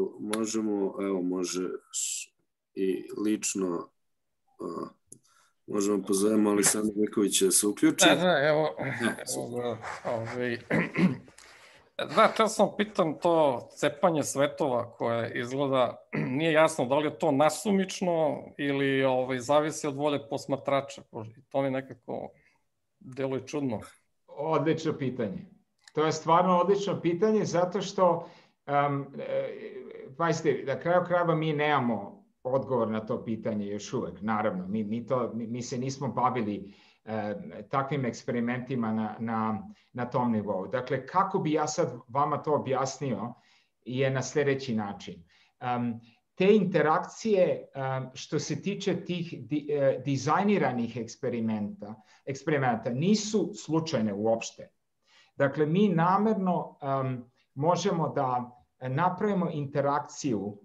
Može i lično, možemo pozovemo Aleksandra Mikovića da se uključi. Da, teo sam pitam to cepanje svetova koje izgleda, nije jasno da li je to nasumično ili zavisi od volje posmatrača. To mi nekako deluje čudno. Odlično pitanje. To je stvarno odlično pitanje zato što, pazite, na kraju krajeva mi nemamo odgovor na to pitanje još uvek, naravno. Mi se nismo bavili takvim eksperimentima na tom nivou. Dakle, kako bi ja sad vama to objasnio je na sljedeći način. Te interakcije što se tiče tih dizajniranih eksperimenta nisu slučajne uopšte. Dakle, mi namerno možemo da napravimo interakciju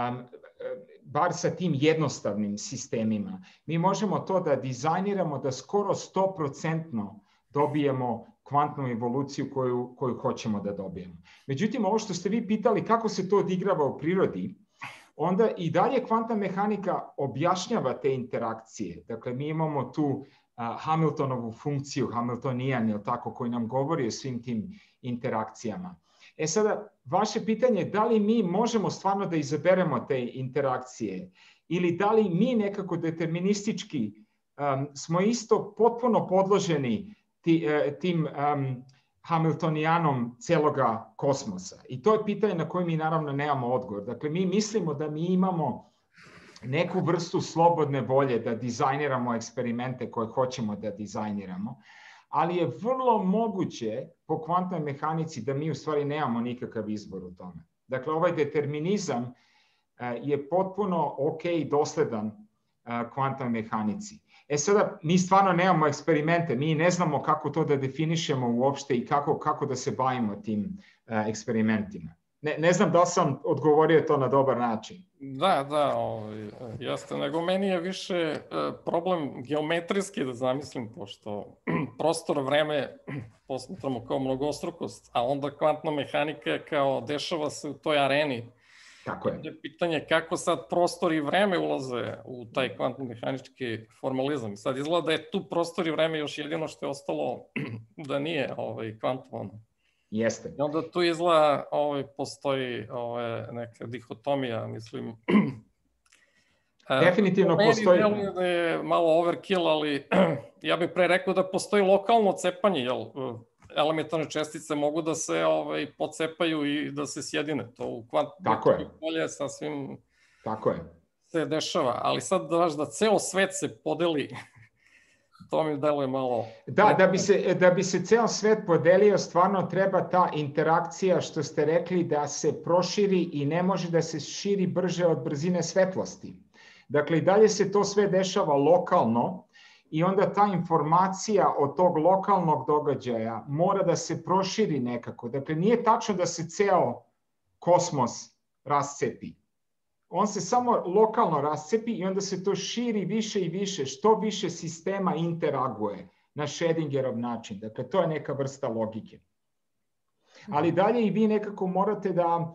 bar sa tim jednostavnim sistemima. Mi možemo to da dizajniramo da skoro 100% dobijemo kvantnu evoluciju koju hoćemo da dobijemo. Međutim, ovo što ste vi pitali kako se to odigrava u prirodi, onda i dalje kvantna mehanika objašnjava te interakcije. Dakle, mi imamo tu Hamiltonovu funkciju, Hamiltonijan, koji nam govori o svim tim interakcijama. Sada, vaše pitanje je da li mi možemo stvarno da izaberemo te interakcije ili da li mi nekako deterministički smo isto potpuno podloženi tim Hamiltonijanom celoga kosmosa. I to je pitanje na koje mi naravno nemamo odgovor. Dakle, mi mislimo da mi imamo neku vrstu slobodne volje da dizajniramo eksperimente koje hoćemo da dizajniramo, ali je vrlo moguće po kvantnoj mehanici da mi u stvari nemamo nikakav izbor u tome. Dakle, ovaj determinizam je potpuno ok i dosledan kvantnoj mehanici. Sada, mi stvarno nemamo eksperimente, mi ne znamo kako to da definišemo uopšte i kako da se bavimo tim eksperimentima. Ne znam da li sam odgovorio to na dobar način. Da, jeste, nego meni je više problem geometrijski da zamislim, pošto prostor, vreme posmatramo kao mnogostrukost, a onda kvantna mehanika je kao dešava se u toj areni. Tako je. Je pitanje kako sad prostor i vreme ulaze u taj kvantno-mehanički formalizam. Sad izgleda da je tu prostor i vreme još jedino što je ostalo da nije kvantovano. Jeste. I onda tu izgleda postoji neka dihotomija, mislim. Definitivno postoji. Meni da je malo overkill, ali ja bih pre rekao da postoji lokalno cepanje, jer elementarne čestice mogu da se pocepaju i da se sjedine. To u kvantnom polje sasvim se dešava. Ali sad da ceo svet se podeli, to mi deluje malo... Da, da bi se ceo svet podelio, stvarno treba ta interakcija, što ste rekli, da se proširi i ne može da se širi brže od brzine svetlosti. Dakle, i dalje se to sve dešava lokalno i onda ta informacija od tog lokalnog događaja mora da se proširi nekako. Dakle, nije tačno da se ceo kosmos rascepi. On se samo lokalno rascepi i onda se to širi više i više, što više sistema interaguje na Schrödingerov način. Dakle, to je neka vrsta logike. Ali dalje i vi nekako morate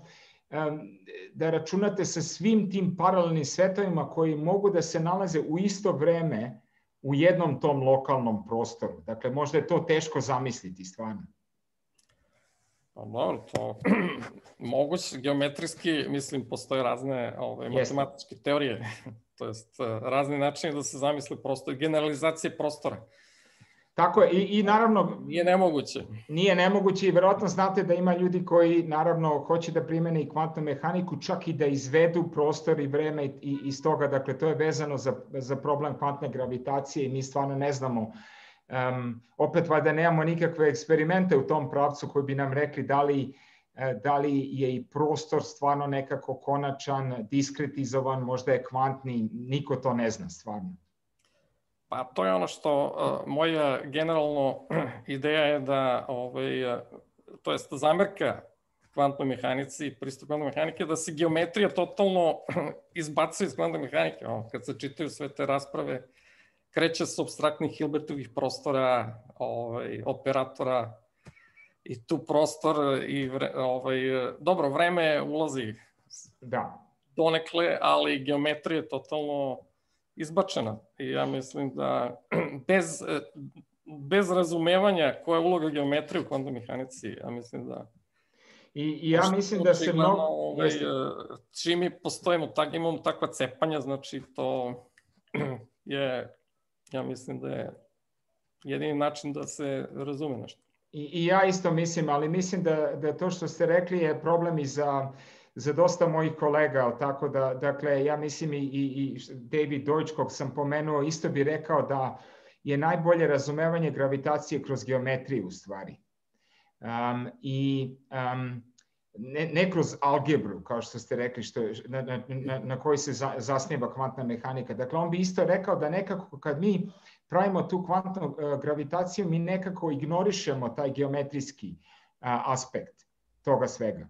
da računate sa svim tim paralelnim svetovima koji mogu da se nalaze u isto vreme u jednom tom lokalnom prostoru. Dakle, možda je to teško zamisliti stvarno. Dobro, to moguće, geometrijski, mislim, postoje razne matematičke teorije, to jest razni načini da se zamisli prostor, generalizacije prostora. Tako je, i naravno... Nije nemoguće. Nije nemoguće i verovatno znate da ima ljudi koji naravno hoće da primene i kvantnu mehaniku, čak i da izvedu prostor i vreme iz toga. Dakle, to je vezano za problem kvantne gravitacije i mi stvarno ne znamo. Opet valjda nemamo nikakve eksperimente u tom pravcu koji bi nam rekli da li je i prostor stvarno nekako konačan, diskretizovan, možda je kvantni, niko to ne zna stvarno. Pa to je ono što moja generalno ideja je da, to jest zamerka kvantnoj mehanici, pristup kvantnoj mehanike, da se geometrija totalno izbacuje iz kvantne mehanike. Kad se čitaju sve te rasprave, kreće se apstraktnih Hilbertovih prostora, operatora i tu prostor i dobro, vreme ulazi donekle, ali geometrija je totalno izbačena. I ja mislim da bez razumevanja koja je uloga geometrije u kvantnoj mehanici, ja mislim da... I ja mislim da se mnogo... Čim mi postojimo, imamo takva cepanja, znači to je, ja mislim da je jedini način da se razume nešto. I ja isto mislim, ali mislim da to što ste rekli je problem i za dosta mojih kolega, tako da, dakle, ja mislim i David Deutsch, kog sam pomenuo, isto bi rekao da je najbolje razumevanje gravitacije kroz geometriju u stvari. Ne kroz algebru, kao što ste rekli, na kojoj se zasniva kvantna mehanika. Dakle, on bi isto rekao da nekako kad mi pravimo tu kvantnu gravitaciju, mi nekako ignorišemo taj geometrijski aspekt toga svega.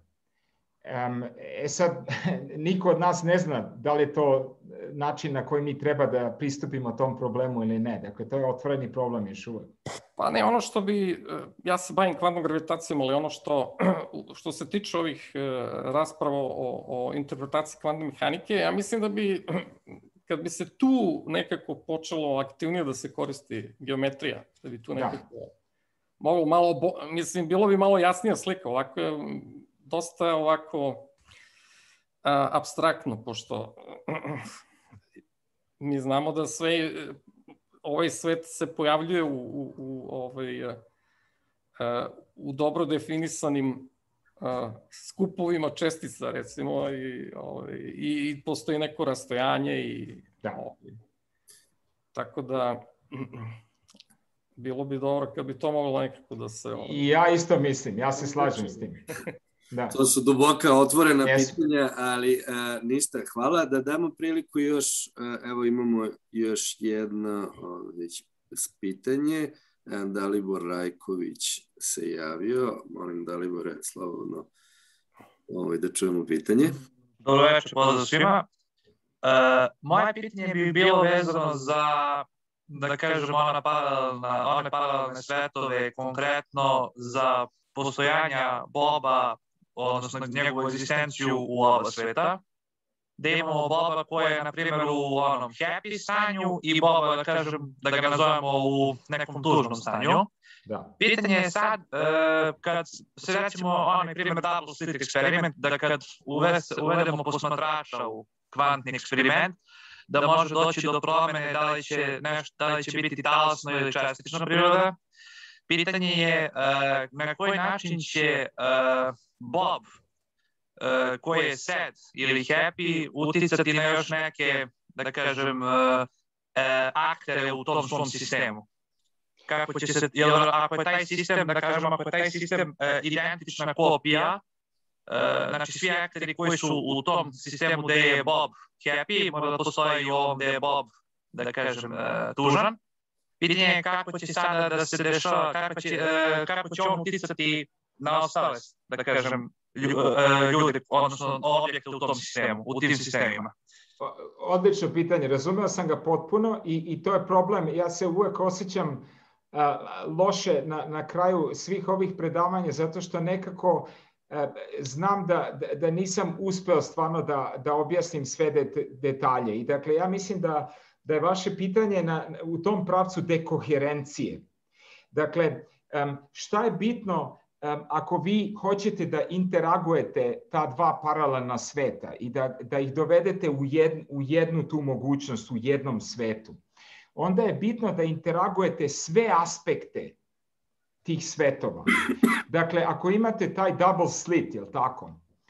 Sad, niko od nas ne zna da li je to način na koji mi treba da pristupimo tom problemu ili ne. Dakle, to je otvoreni problem još uvek. Pa ne, ono što bi, ja se bavim kvantnom gravitacijom, ali ono što se tiče ovih rasprava o interpretaciji kvantne mehanike, ja mislim da bi, kad bi se tu nekako počelo aktivnije da se koristi geometrija, da bi tu nekako moglo malo, mislim, bilo bi malo jasnija slika, ovako je dosta ovako apstraktno, pošto mi znamo da ovaj svet se pojavljuje u dobro definisanim skupovima čestica, recimo, i postoji neko rastojanje. Tako da bilo bi dobro kad bi to moglo nekako da se... I ja isto mislim, ja se slažem s tim. Da. To su duboka otvorena pitanja, ali ništa, hvala. Da damo priliku još, evo imamo još jedno pitanje. Dalibor Rajković se javio. Molim, Dalibore, slobodno da čujemo pitanje. Dobro večer, pozdrav svima. Moje pitanje bi bilo vezano za da kažemo, one paralelne svetove, konkretno za postojanja Boba, odnosno njegovu egzistenciju u oba sveta, da imamo Boba koji je, na primjer, u onom happy stanju i Boba, da kažem, da ga nazovemo u nekom tužnom stanju. Da. Pitanje je sad, kad se recimo onaj primjer double slit eksperiment, da kad uvedemo posmatrača u kvantni eksperiment, da može doći do promene da li će biti talasno ili čestična priroda. Pitanje je na koji način će Bob, koji je sad ili happy, uticati na još neke, da kažem, aktere u tom svom sistemu. Kako će se, ako je taj sistem, da kažem, ako je taj sistem identična kopija, znači svi akteri koji su u tom sistemu gde je Bob happy, mora da postoji i ovom gde je Bob, da kažem, tužan. Pitanje je kako će sada da se dešava, kako će on uticati na ostale, da kažem, ljudi, odnosno objekte u tom sistemu, u tim sistemima. Odlično pitanje, razumeo sam ga potpuno i to je problem. Ja se uvek osjećam loše na kraju svih ovih predavanja zato što nekako znam da nisam uspeo stvarno da objasnim sve detalje. I dakle, ja mislim da je vaše pitanje u tom pravcu dekoherencije. Dakle, šta je bitno ako vi hoćete da interagujete ta dva paralelna sveta i da ih dovedete u jednu tu mogućnost, u jednom svetu, onda je bitno da interagujete sve aspekte tih svetova. Dakle, ako imate taj double slit, jel tako?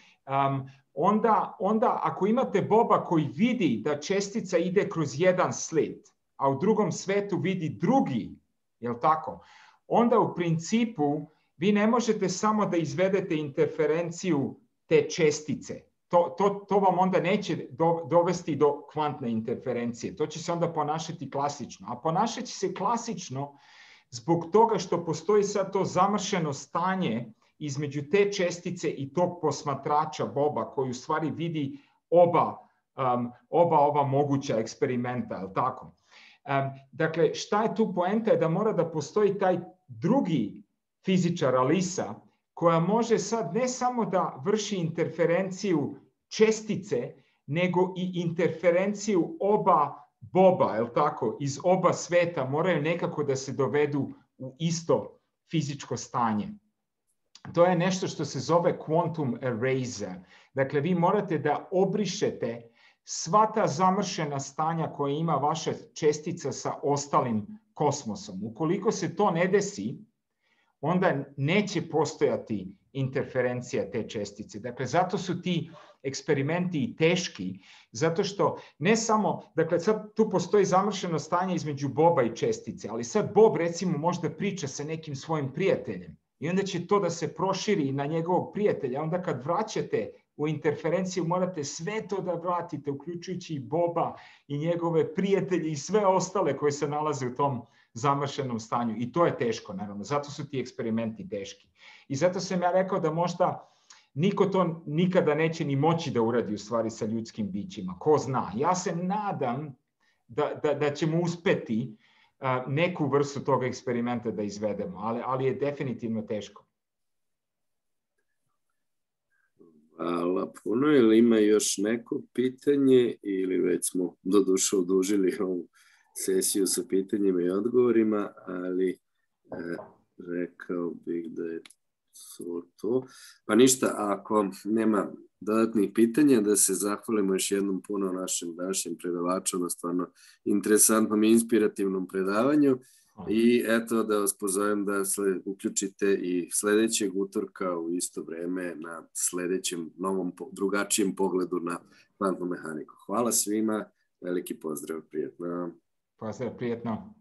Onda ako imate Boba koji vidi da čestica ide kroz jedan slit, a u drugom svetu vidi drugi, jel tako? Onda u principu vi ne možete samo da izvedete interferenciju te čestice. To vam onda neće dovesti do kvantne interferencije. To će se onda ponašati klasično. A ponašat će se klasično zbog toga što postoji sad to zamršeno stanje između te čestice i tog posmatrača Boba koji u stvari vidi oba ova moguća eksperimenta, je li tako? Dakle, šta je tu poenta? Je da mora da postoji taj drugi fizičar Alisa koja može sad ne samo da vrši interferenciju čestice, nego i interferenciju oba Boba, je li tako? Iz oba sveta moraju nekako da se dovedu u isto fizičko stanje. To je nešto što se zove quantum eraser. Dakle, vi morate da obrišete sva ta zamršena stanja koje ima vaša čestica sa ostalim kosmosom. Ukoliko se to ne desi, onda neće postojati interferencija te čestice. Dakle, zato su ti eksperimenti i teški, zato što ne samo, dakle, sad tu postoji zamršeno stanje između Boba i čestice, ali sad Bob, recimo, možda priča sa nekim svojim prijateljem i onda će to da se proširi na njegovog prijatelja. Onda kad vraćate u interferenciju, morate sve to da vratite, uključujući i Boba i njegove prijatelje i sve ostale koje se nalaze u tom zamršenom stanju. I to je teško, naravno. Zato su ti eksperimenti teški. I zato sam ja rekao da možda niko to nikada neće ni moći da uradi u stvari sa ljudskim bićima. Ko zna? Ja se nadam da ćemo uspeti neku vrstu tog eksperimenta da izvedemo, ali je definitivno teško. Hvala puno. Ili ima još neko pitanje ili već smo doduše odužili ovu sesiju sa pitanjima i odgovorima, ali rekao bih da je to. Pa ništa, ako nema dodatnih pitanja, da se zahvalimo još jednom puno našem današnjem predavaču na stvarno interesantnom i inspirativnom predavanju. I eto da vas pozovem da uključite i sledećeg utorka u isto vreme na sledećem novom, drugačijem pogledu na kvantnu mehaniku. Hvala svima, veliki pozdrav, prijetno. Pozdrav, prijetno.